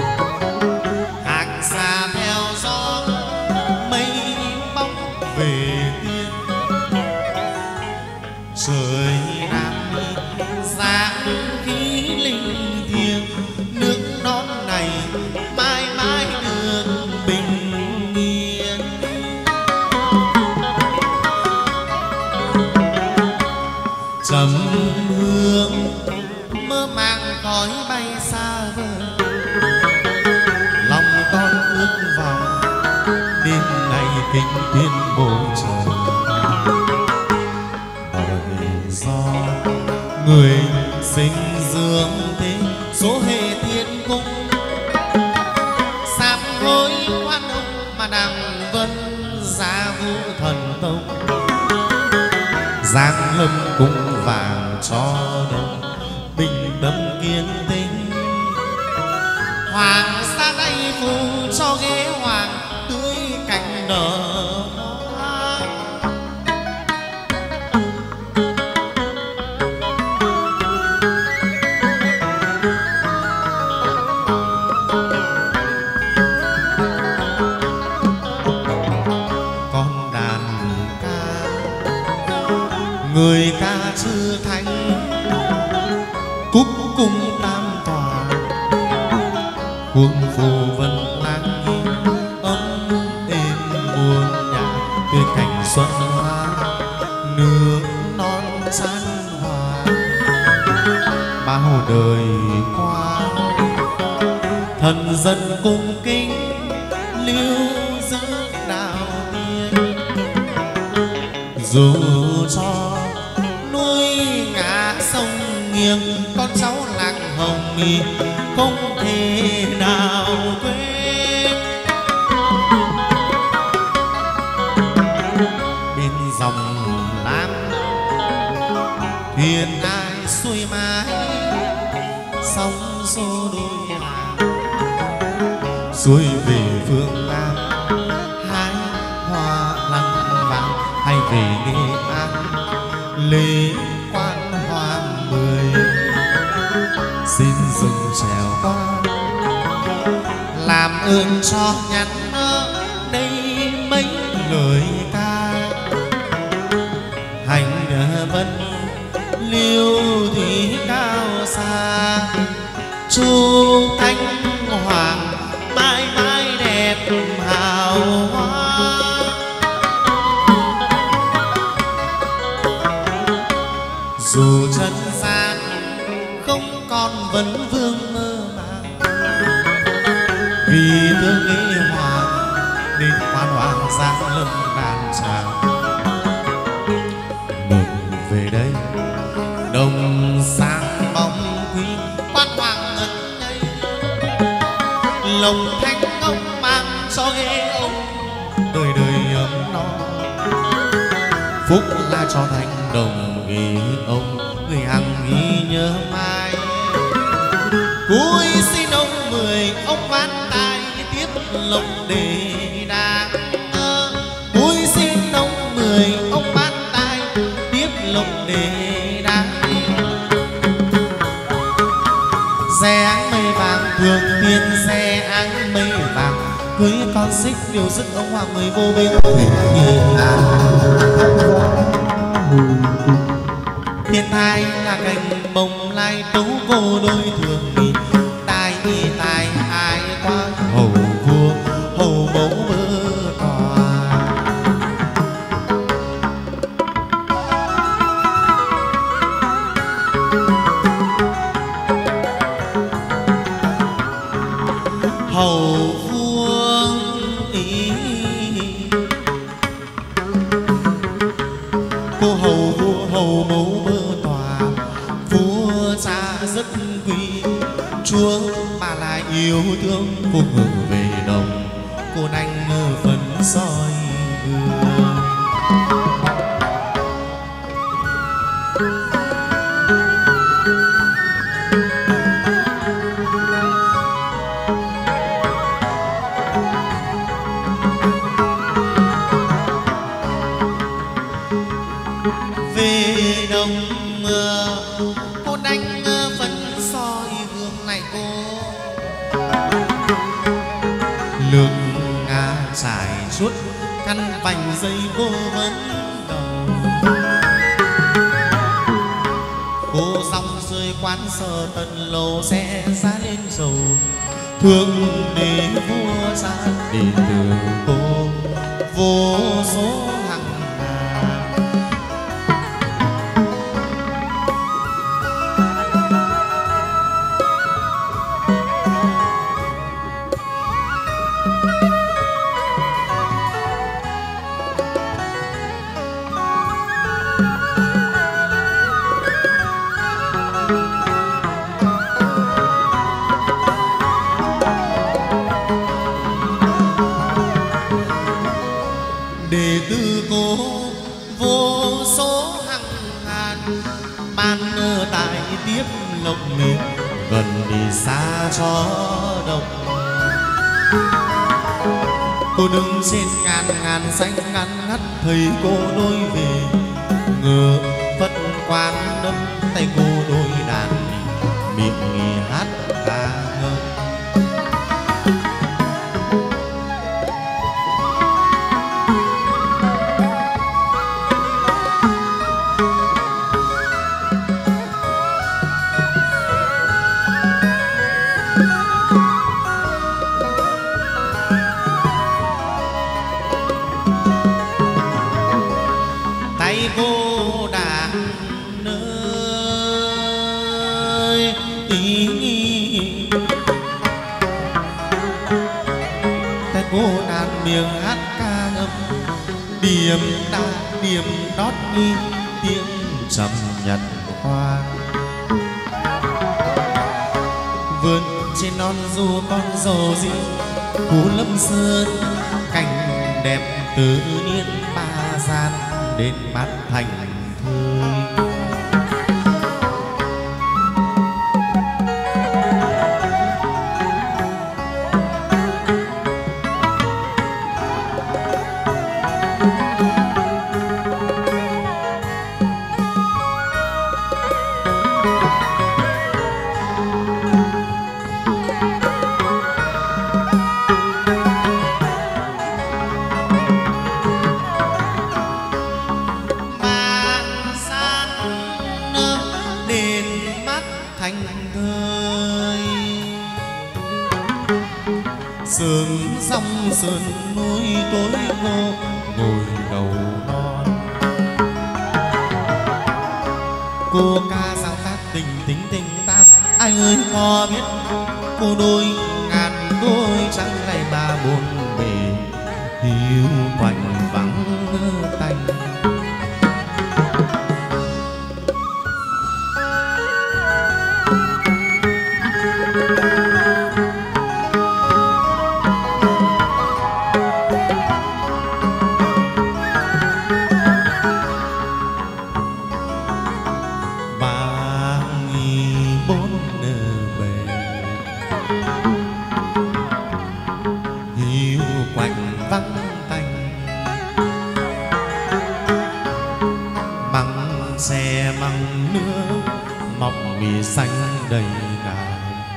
hàng xa theo gió mây bóng về tiên, trời Nam giáng khí linh thiêng, nước non này mãi mãi được bình yên. Trầm hương mơ màng khói bay xa vời, lòng con ước vọng đêm nay kinh thiên bầu trời. Bởi do người sinh dưỡng thế số hệ thiên cung, sám hối quan ông mà đằng vân gia vũ thần tông, giang lâm cung vàng cho đông bình tâm kiên tinh, hoàng sa đây phù cho ghế hoàng tưới cành nở hoa. Con đàn ca người ca chưa thành, cúc cung tam tòa khuôn phù vân lang nhi, ấm êm buồn nhã tươi cảnh xuân hoa, nước non chan hòa bao đời qua, thần dân cung kính lưu giữ đạo tiên, dù cho núi ngã sông nghiêng, con cháu làng Hồng Nghi không thể nào quên. Bên dòng Lam thuyền ai xuôi mái, sóng xô đôi hàng xuôi về phương Nam, hái hoa lăng vàng hay về Nghệ An lễ quan hoa 10, xin dừng trèo qua làm ơn cho nhắn đây mấy lời ca, hành vân liêu thủy cao xa, chu thanh hoàng mãi mãi đẹp hào hoa. Dù chân gian không còn vấn vương mơ màng, vì thương nghĩ hoàng nên quan hoàng giang lâm đàn tràng. Mừng về đây đồng sang bóng quý, quan hoàng ngân ngây lồng thanh ông mang cho ghế ông, đời đời ấm no phúc la cho thành đồng ghi ông, người hằng ghi nhớ mai. Cuối xin ông 10 ông ván tài tiếp lộc đề đà, cuối xin ông 10 ông ván tài tiếp lộc đề đà. Xe áng mây vàng thường thiên xe áng mây vàng, cưới con xích điều dứt ông hoàng 10 vô bên thuyền nhị an. Thiên thai là cành bồng lai tấu cô đôi thường nghìn, tài chúa bà lại yêu thương phục hưởng về đồng cô anh phấn soi gương. Về đồng cô đánh phấn soi gương này cô lược ngà trải suốt căn vành dây cô vẫn đầu cô dòng rơi quán sờ tận lầu sẽ ra lên sầu thương để vua ra để từ cô vô số hàng đệ tử cô vô số hằng ngàn ban tại tiếp lộc mình gần đi xa cho độc cô đứng trên ngàn ngàn xanh ngăn ngắt thấy cô đôi về ngờ phất quan đâm tay cô đôi đàn miệng nghỉ hát ca ngợi cô đã nơi tay cô đàn miệng hát ca ngâm điểm đa điểm đót nghi tiếng trầm nhật hoa vườn trên non du con rồ gì cú lâm sơn cảnh đẹp tự nhiên ba gian đến bát thành thơi sương dòng sườn núi tối ngô ngồi đầu non cô ca sao tác tình tính tình ta ai ơi có biết cô đôi ngàn đôi trắng này ba buồn bề hiu quạnh vắng tanh vắng tanh măng xe măng nước mọc mì xanh đầy ngài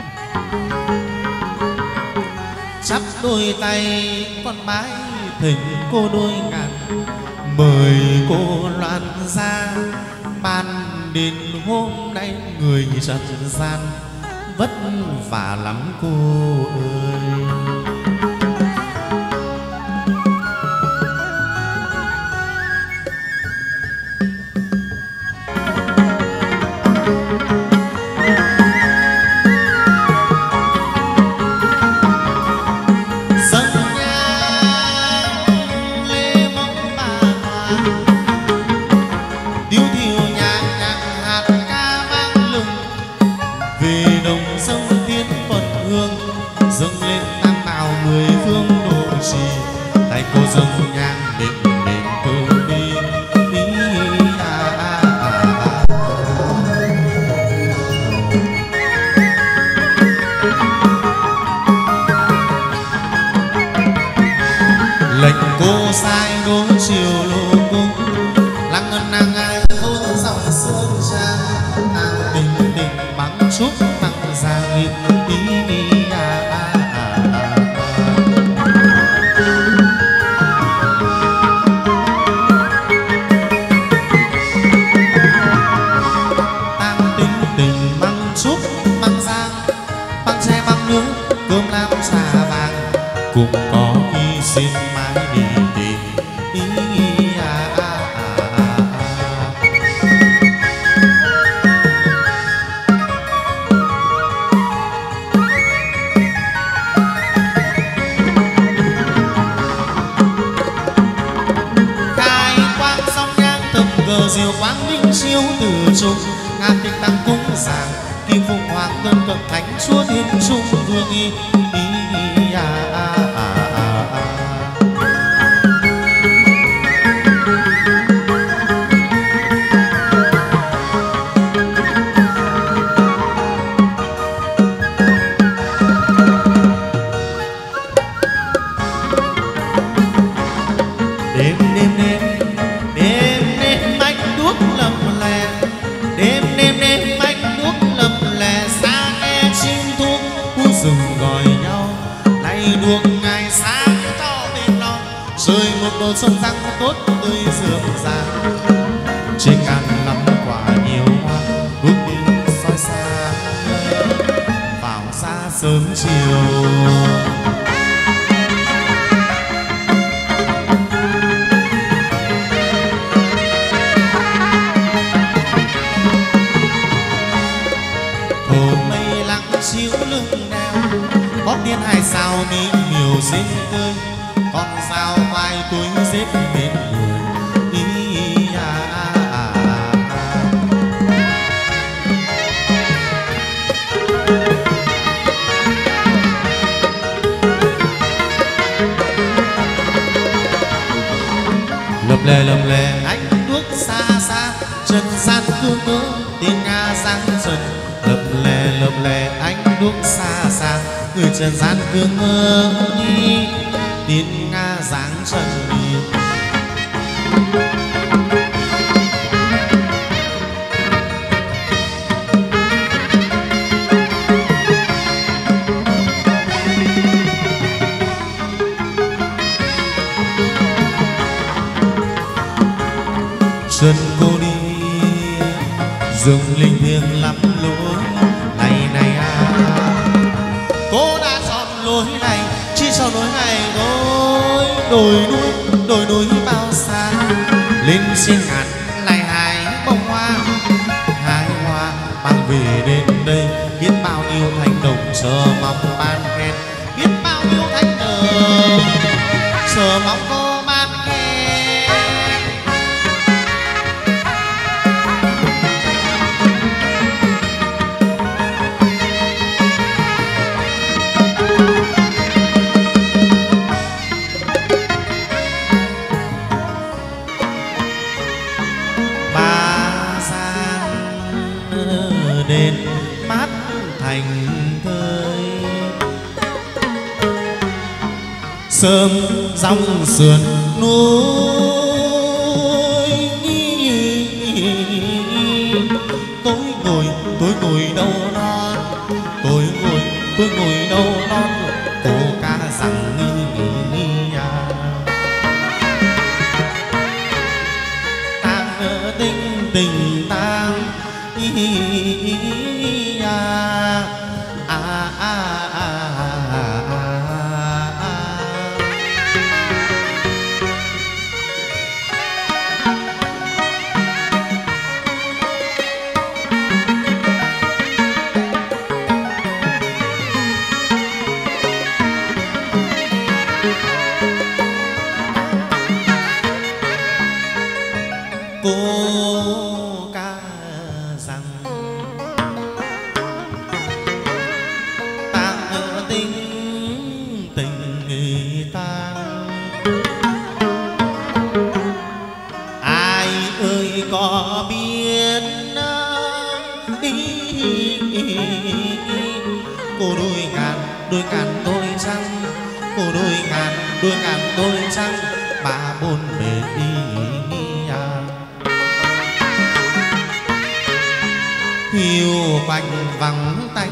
chắp đôi tay con mái thỉnh cô đôi ngàn mời cô loan ra ban đến hôm nay người trần gian vất vả lắm cô ơi. Về đồng sông Tiên sai đố chiều lô cung lăng ngân nàng ai hôn dòng sơn trang tình tình bắn trúc băng giang ý cũng có khi xin mãi đi tìm khai quang song nhang thập cờ diệu quang minh chiếu từ trung ngàn tịch tăng cung giảng kim phụng hoàng tân cập thánh chúa thiên trung vương y sông răng tốt tươi rượm ràng trên ngàn lắm quả nhiều hoa bước đi soi xa vào xa sớm chiều hồ mây lặng chiếu lưng đèo bóp tiên hai sao mỹ miều xinh tươi con sao vai túi xếp bên người lầm lè ánh đuốc xa xa trần gian cương ngỡ tiếng nga giang trần lầm lè ánh đuốc xa xa người trần gian cương ngỡ tiếng nga giáng trần đi chân cô đi rừng linh thiêng lắm lối này cô đã chọn lối này chỉ sau lối này thôi đồi núi bao xa lên xin ngàn lại hái bông hoa mang về đến đây biết bao nhiêu thanh đồng chờ mong ban khen biết bao nhiêu thanh đồng chờ mong cô ban khen sớm dòng sườn núi tôi ngồi đâu non tôi ngồi đâu non cô ca rằng tang tình tang ba bốn bề đi hiu quanh vắng tanh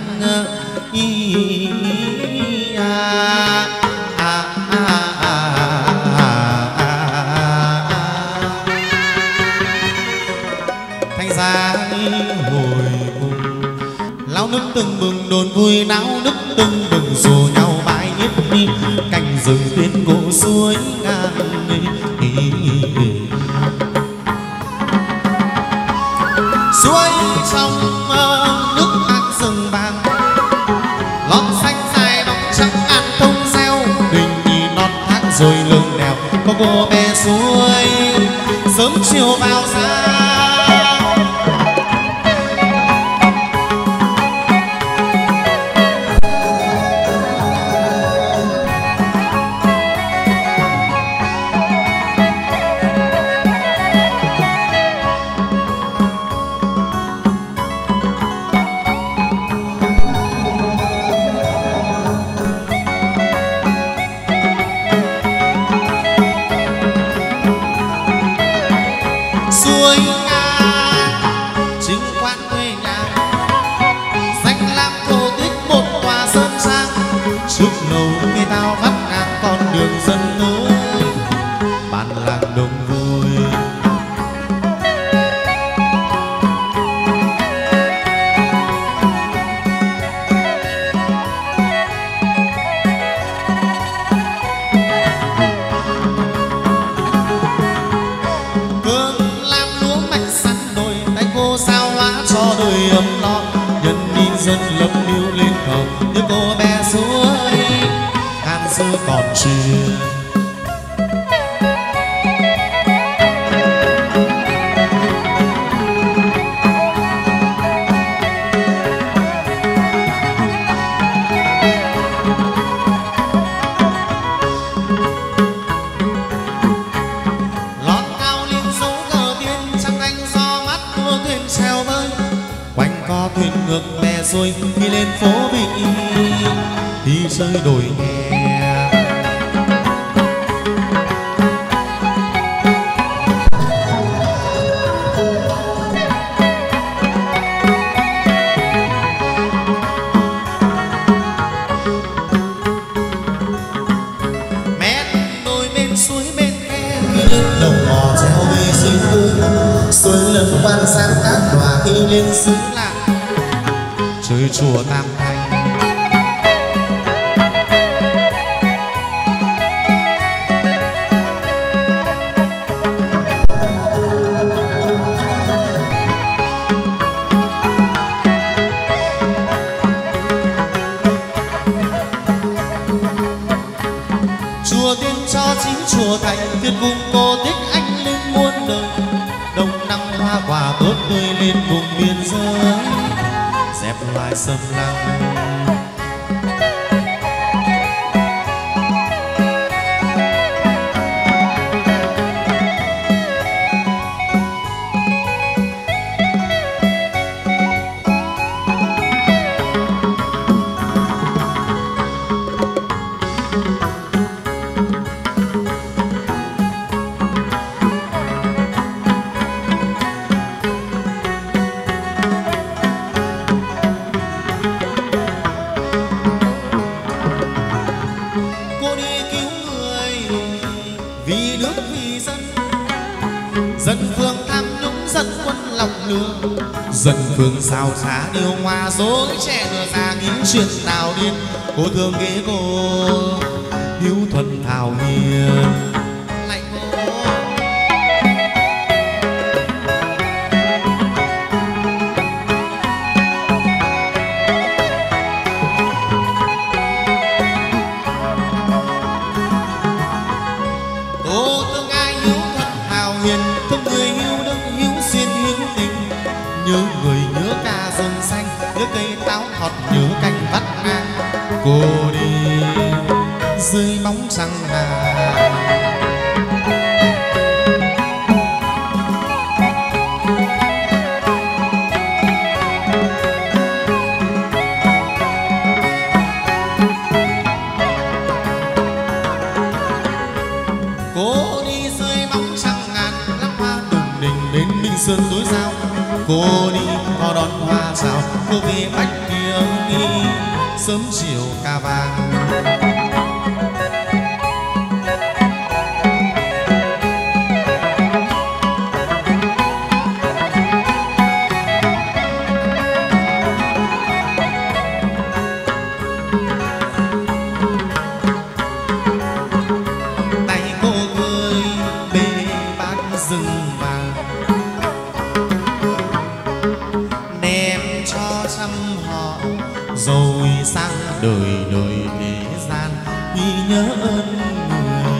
thành ra hồi cùng lao nước từng bừng đồn vui náo nước từng bừng rủ nhau bãi nhít đi cành rừng tuyến cổ suối ngang suối trong nước ác rừng vàng lót xanh dài bóng trắng ăn thông reo đình nhì non thác rồi lưng đèo có cô bé suối sớm chiều vào ra đi lên phố Vĩ đi chơi đồi hè mét đôi bên suối bên khe đồng bò treo về dưới xuôi lần quan sát các tòa khi lên xứ làng chơi chùa Tam Thanh chùa Tiên cho chín chùa Thành Thiên cùng cô thích anh lên muôn đời đông năm hoa quả tốt tươi lên vùng biên giới dẹp lại xâm lăng dân phương sao xá điều hòa dối trẻ vừa già nghĩ chuyện nào điên cô thương ghế cô hiếu thuận thảo hiền lạnh cô thương ai hiếu thuận hào hiền thương người hiếu đức hiếu duyên hiếu tình nhớ người nhớ ca rừng xanh nhớ cây táo ngọt nhớ cành vắt ngang cô đi dưới bóng trăng hà cô đi sơn túi sao cô đi có đón hoa chào cô về bách kia nghi sớm chiều ca vàng. Đời đời thế gian ghi nhớ ơn người.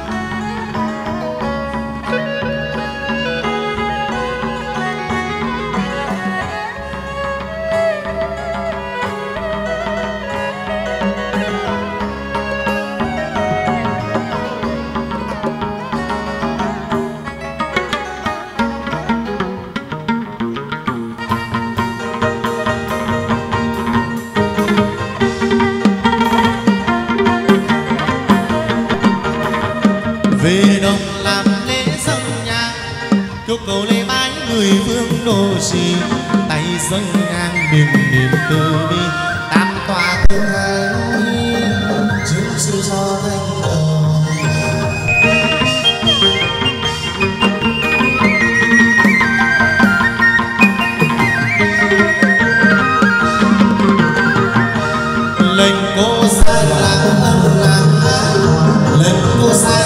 Về đồng làm lễ dâng nhang yêu cầu lễ bái người vương đô trì tay dâng ngang niềm niềm từ bi tam tòa tương lai chứng sư cho thanh đầu. Lệnh cô sai là ân làm ái lệnh cô sai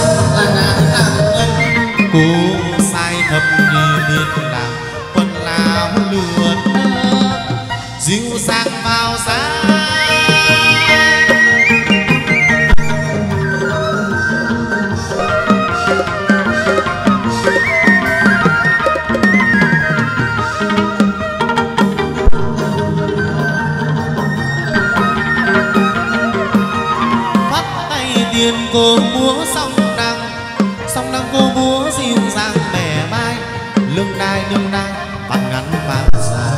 cô sai thập nhị liên lạc quân lao lượn dịu dàng vào sáng. Bắt tay tiền cô múa song đăng cô múa dịu dàng bẻ vai lưng đai vạt ngắn vạt dài.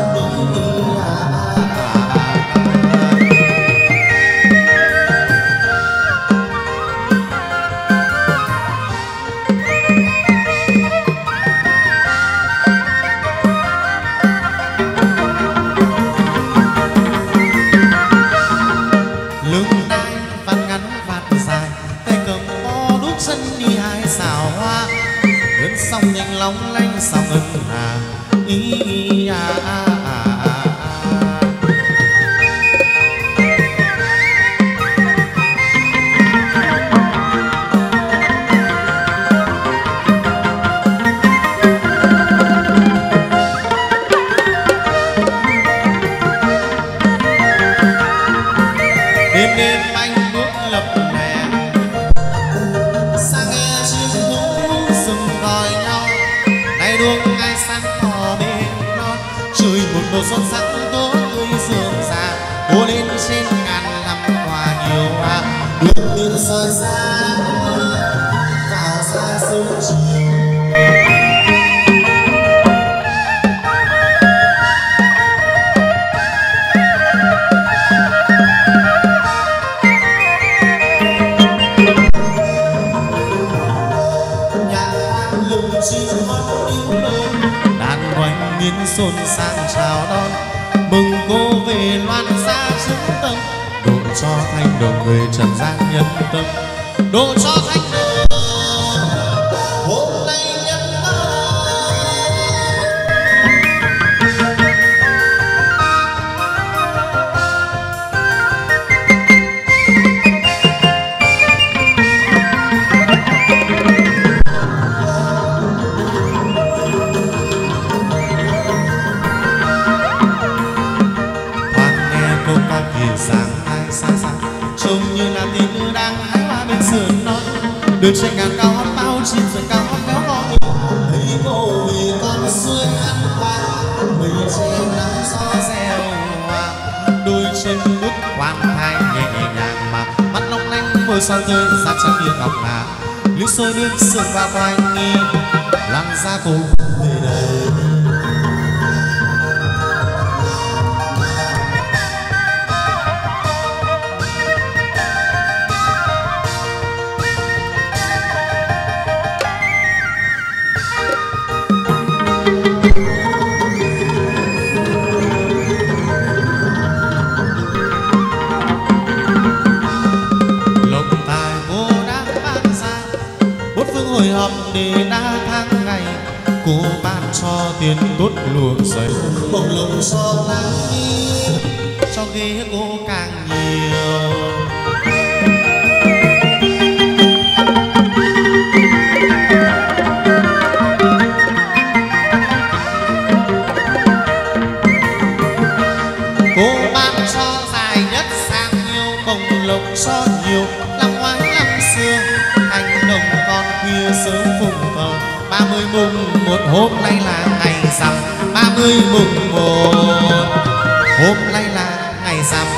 Lưng đai vạt ngắn vạt dài tay cầm bo đúc chân đi hai xào hoa lớn sông nhanh long lanh sông ngân hà ý à à à à. Đêm đêm anh bước lập lè sang nghe chim hú sừng gọi nhau nay đuông ngày sáng tỏ bên non trời một màu son sắc tố tươi sương xa cô lên trên ngàn năm qua nhiều hoa đường biên soi xa vào xa sớm chiều. Đàn quanh nghiến xôn sang chào đón mừng cô về loan xa xứng tâm độ cho thanh đồng người trần gian nhân tâm độ cho thanh đồng hôm nay nhân tâm. Trông như là tiên nữ đang hái hoa bên sườn non đường trên ngàn cao hót bao chim rồi cao hót béo ngõ thấy cô vì con xuôi ăn vàng mây trên nắng gió reo hoa đôi chân bước khoan thai nhẹ nhàng mà mắt long lanh môi son tươi da trắng như ngọc ngà liếc xôi nước sương vào quanh nghi lăng ra cô về đây. hồi hộp để đã tháng ngày, cô ban cho tiền tốt luộc dậy một lồng so lắng cho ghế cô càng nhiều. Cô ban cho dài nhất sang yêu bồng lộc cho nhiều năm ngoái năm xưa thành đồng con khuya sớm phùng thờ 30 mùng 1 hôm nay là ngày rằm 30 mùng 1 hôm nay là ngày rằm.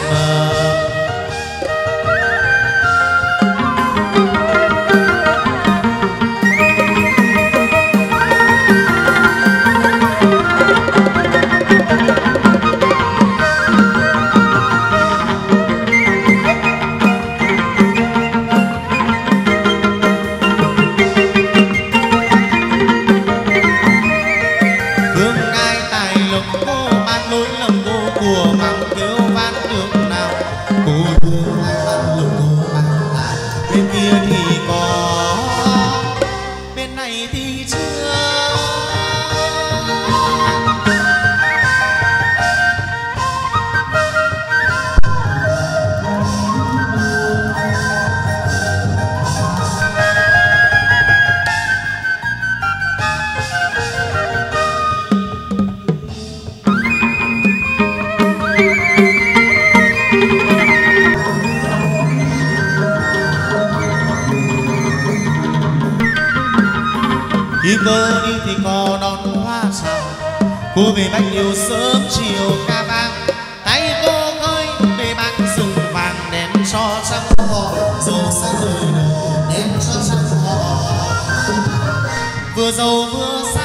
Khi cơ đi thì có đón hoa sao, cô về bách yêu sớm chiều ca vang, tay cô khơi để bác rừng vàng đèn cho trăm họ, rồi xa đời đèn cho trăm họ, vừa giàu vừa xa.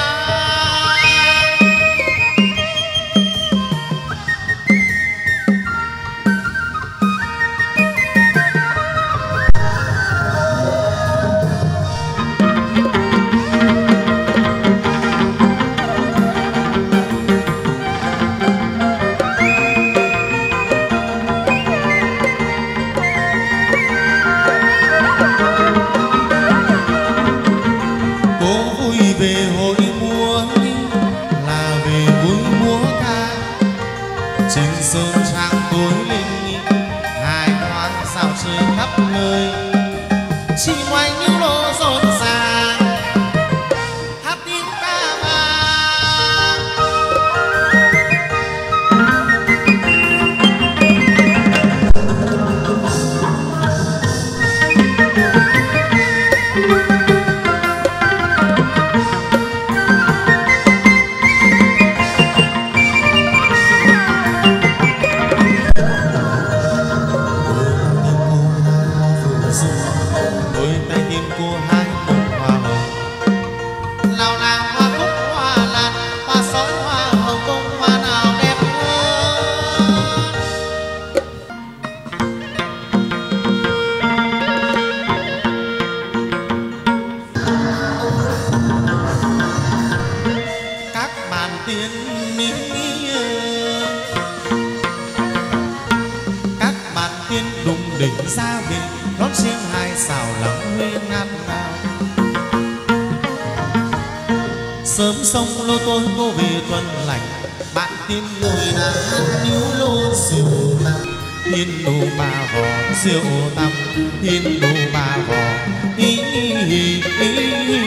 Sớm sông lô tôi cô về tuần lành, bạn tin người đã níu lô rượu tăm, thiên đồ bà vò rượu tăm, thiên đồ bà vò ý, ý, ý, ý.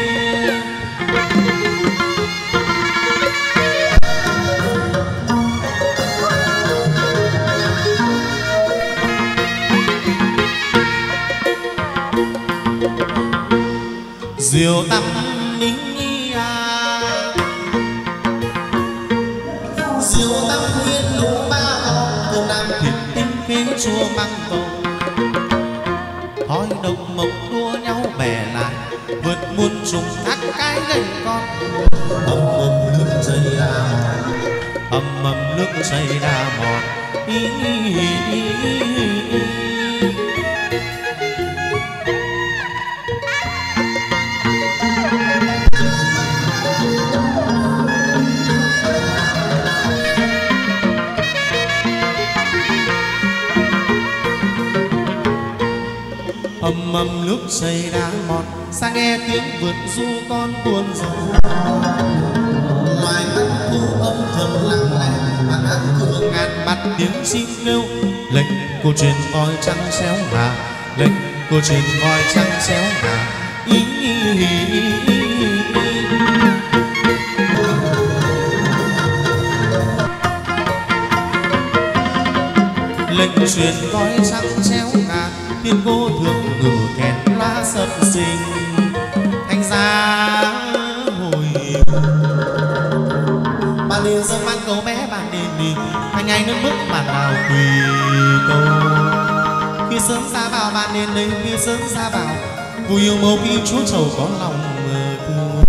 Rượu tăm chua măng cầu hói đồng mộc đua nhau bè lại vượt muôn trùng thắt cái gầy con ầm ầm nước chảy đà mòn ầm ầm nước chảy đà mòn ý, ý, ý, ý, ý. mầm nước chảy đang mòn, sang nghe tiếng vượt du con buồn rầu. Loài mắt thu âm thầm lặng lẽ, bát hát cửa ngàn bát tiếng chim kêu. Lệnh cô trên voi trắng xéo ngà, lệnh cô trên voi trắng xéo ngà. Lệnh truyền voi trắng xéo ngà, thiên cô thượng ngự kèn loa sập sinh. Thanh gia hồi bạn nên dâng ban cầu bé bạn nên đi, anh anh nước bước bạn nào quỳ cầu. Khi sớm ra vào bạn nên đây, khi sớm ra vào vui yêu màu khi chúa trầu có lòng thương.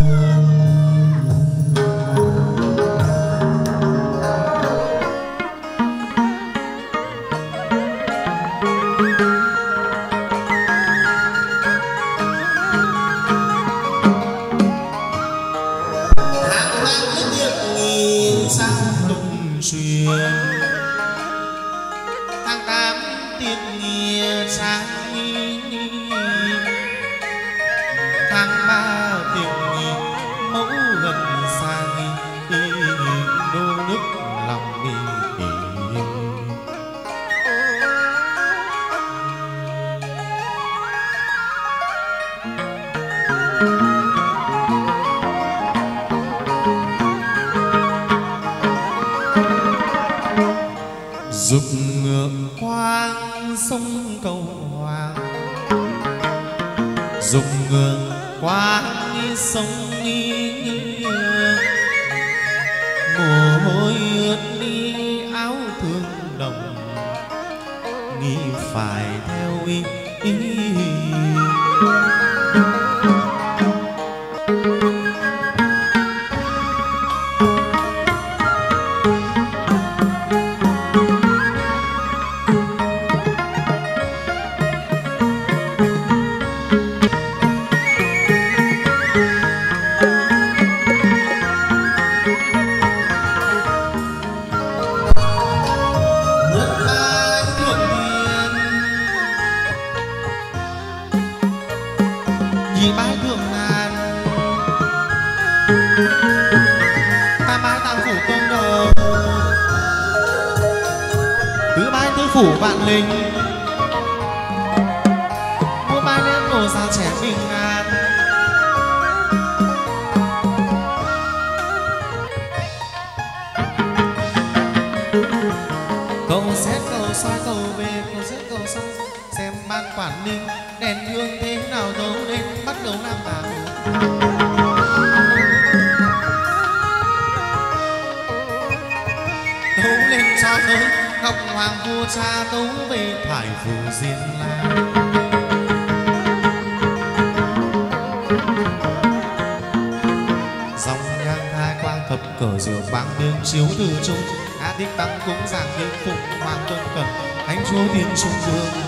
Tháng 8 tiết nghĩa trang, tháng 3 tiết nghị mẫu gần xa, đô nước lòng đi. Dục ngựa quang sông cầu hoàng, dục ngựa quang sông mồ hôi ướt đi áo thương đồng, nghĩ phải theo ý. Vì bái thượng ngàn, tam bái tam phủ công đầu, tứ bái tứ phủ vạn linh, mua bái đến đồ già trẻ bình an. Cầu xét cầu soi cầu về, cầu xét cầu soi xem ban quản ninh đèn hương thế nào thấu lên bắt đầu nam tàng. Thấu lên cho tới ngọc hoàng vua cha, tấu về thoại phủ diên la. Dòng nhang hai quang thập cờ diệu vang tiếng chiếu từ trung, a tích tăng cúng giảng tiếng phụng hoàng tuân cần, thánh chúa thiên trung dương.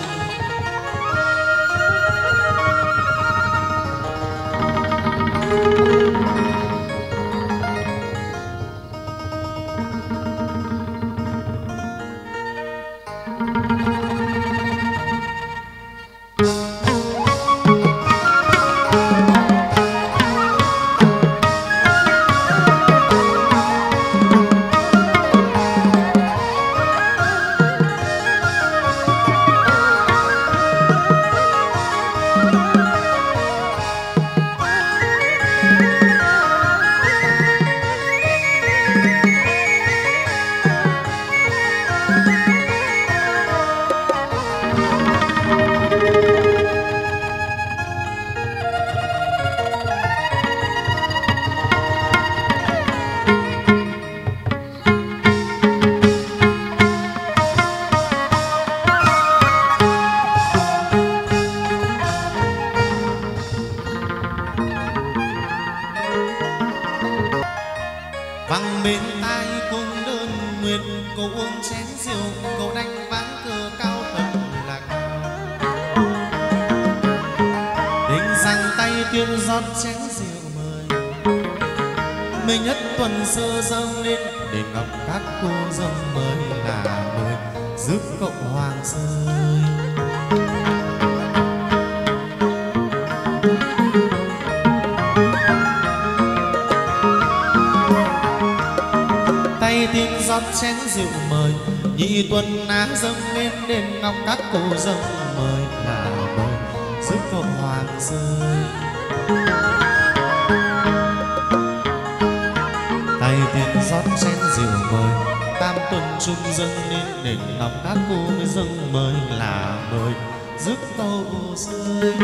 Vang bên tai cung đơn nguyệt, cô uống chén rượu, cô đánh ván cờ cao thật là cao. Định rằng tay tuyên rót chén rượu mời, mình nhất tuần sơ dâng lên để ngọc các cô dâng mới là mời giúp cậu hoàng rơi. rót chén rượu mời, nhị tuần á dâng lên đền ngọc các cô dâng mời là mời giúp cậu hoàng rơi. Tay tiền rót chén rượu mời, tam tuần trung dâng lên đền ngọc các cô mới dâng mời là mời giúp cậu rơi.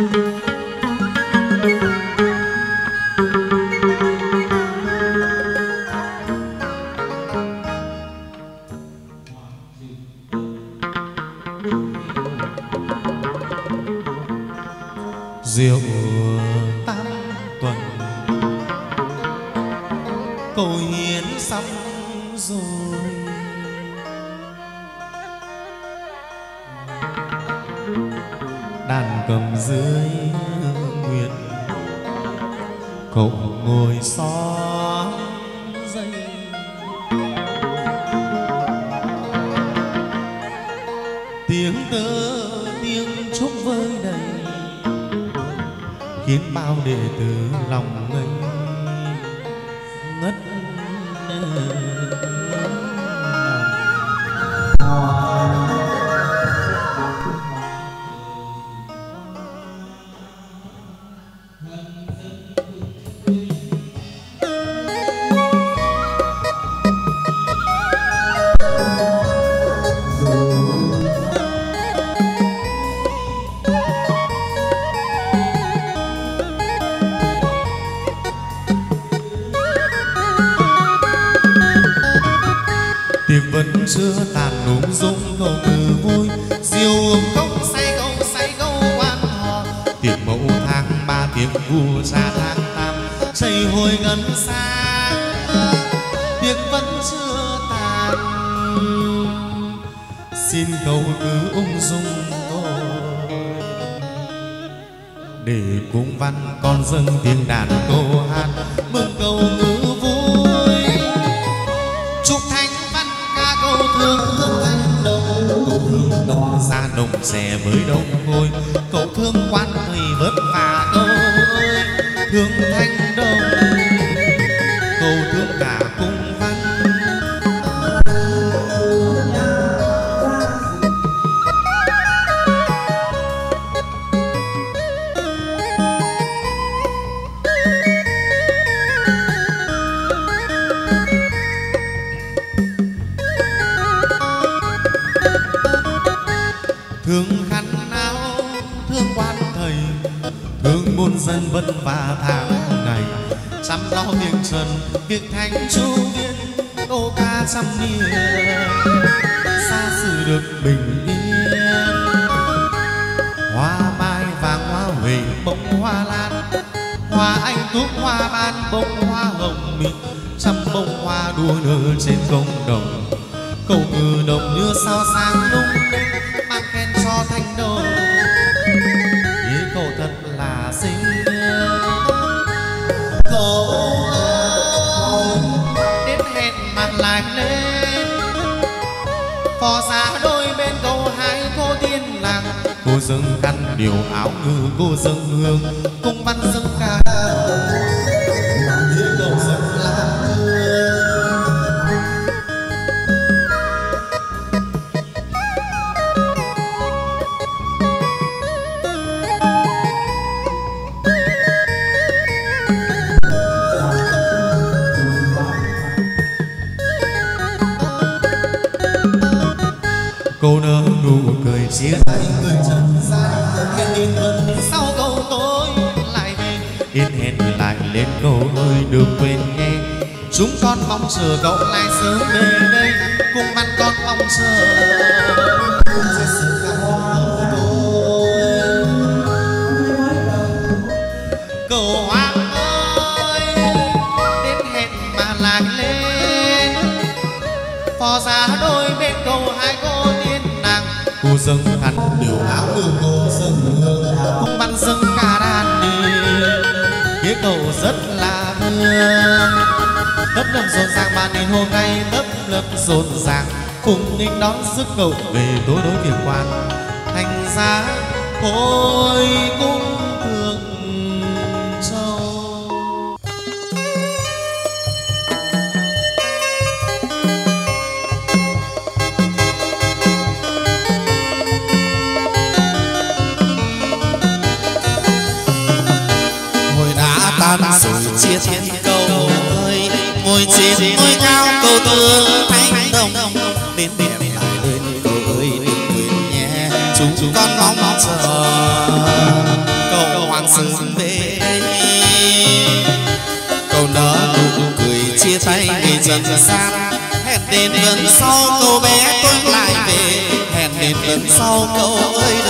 Rượu tam tuần cầu hiến xong rồi, đàn cầm dưới nguyện cậu ngồi xó dây. Tiếng tơ tiếng trúc vơi đầy khiến bao đệ tử lòng ngây ngất vẫn chưa tàn nung dung câu từ vui, diều uống không say câu quan hò, tiếng mẫu tháng ba tiếng vua ra tháng tam chảy hồi gần xa, tiếng vẫn chưa tàn. Xin câu cứ ung dung thôi để cung văn con dâng tiếng đàn câu hát mừng cầu ngữ vui. Chúc thanh thương thanh đồng, cậu thương đồng ra đồng xẻ với đông ngôi, cậu thương quan thầy vất vả câu ơi. Thương thanh đồng cậu thương cả cung văn. Thương khăn áo thương quan thầy, thương muôn dân vất vả tháng ngày, chăm lo việc trần việc thánh chu viên, câu ca trăm niên xa xứ được bình yên. Hoa mai vàng hoa huệ bông hoa lan, hoa anh túc hoa ban bông hoa hồng mịn, trăm bông hoa đua nở trên công đồng, cầu ngừ đồng như sao sáng lung linh mang khen cho thanh đồng. Ý cậu thật là xinh cậu ơi, đến hẹn mặt lại lên phò giá đôi bên cầu hai cô tiên làng. Cô dâng khăn điều áo ngư, cô dâng hương cung văn dâng ca, ý cậu rất là cô nở nụ cười chia tay người trần gian. Hẹn in vần sau câu tối lại về, in hẹn lại lên câu ơi đừng quên nghe. Chúng con mong chờ cậu lại sớm về đây, cùng văn con mong chờ cậu hoàng ơi. Đến hẹn mà lại lên phò giá đôi bên cầu hai cô tiên nàng. Cô dâng khăn điều áo ngư, cô dâng hương cung văn dâng ca đàn đi, nghĩa cậu rất là thương. Tấp nập rộn ràng màn đêm hôm nay, tấp nập rộn ràng cùng nghinh đón sức cậu về tối đối việc quan. Thành ra hồi cung Thượng Châu. tan rồi chia thân câu ơi, ngồi trên ngôi cao câu thương thanh đồng, đến đẹp lại lên câu ơi đừng quên nhé, chúng con mong chờ cầu hoàng sớm về đây, câu nở nụ cười chia tay ngày dần xa, hẹn đến lần sau câu bé tôi lại về, hẹn đến lần sau câu ơi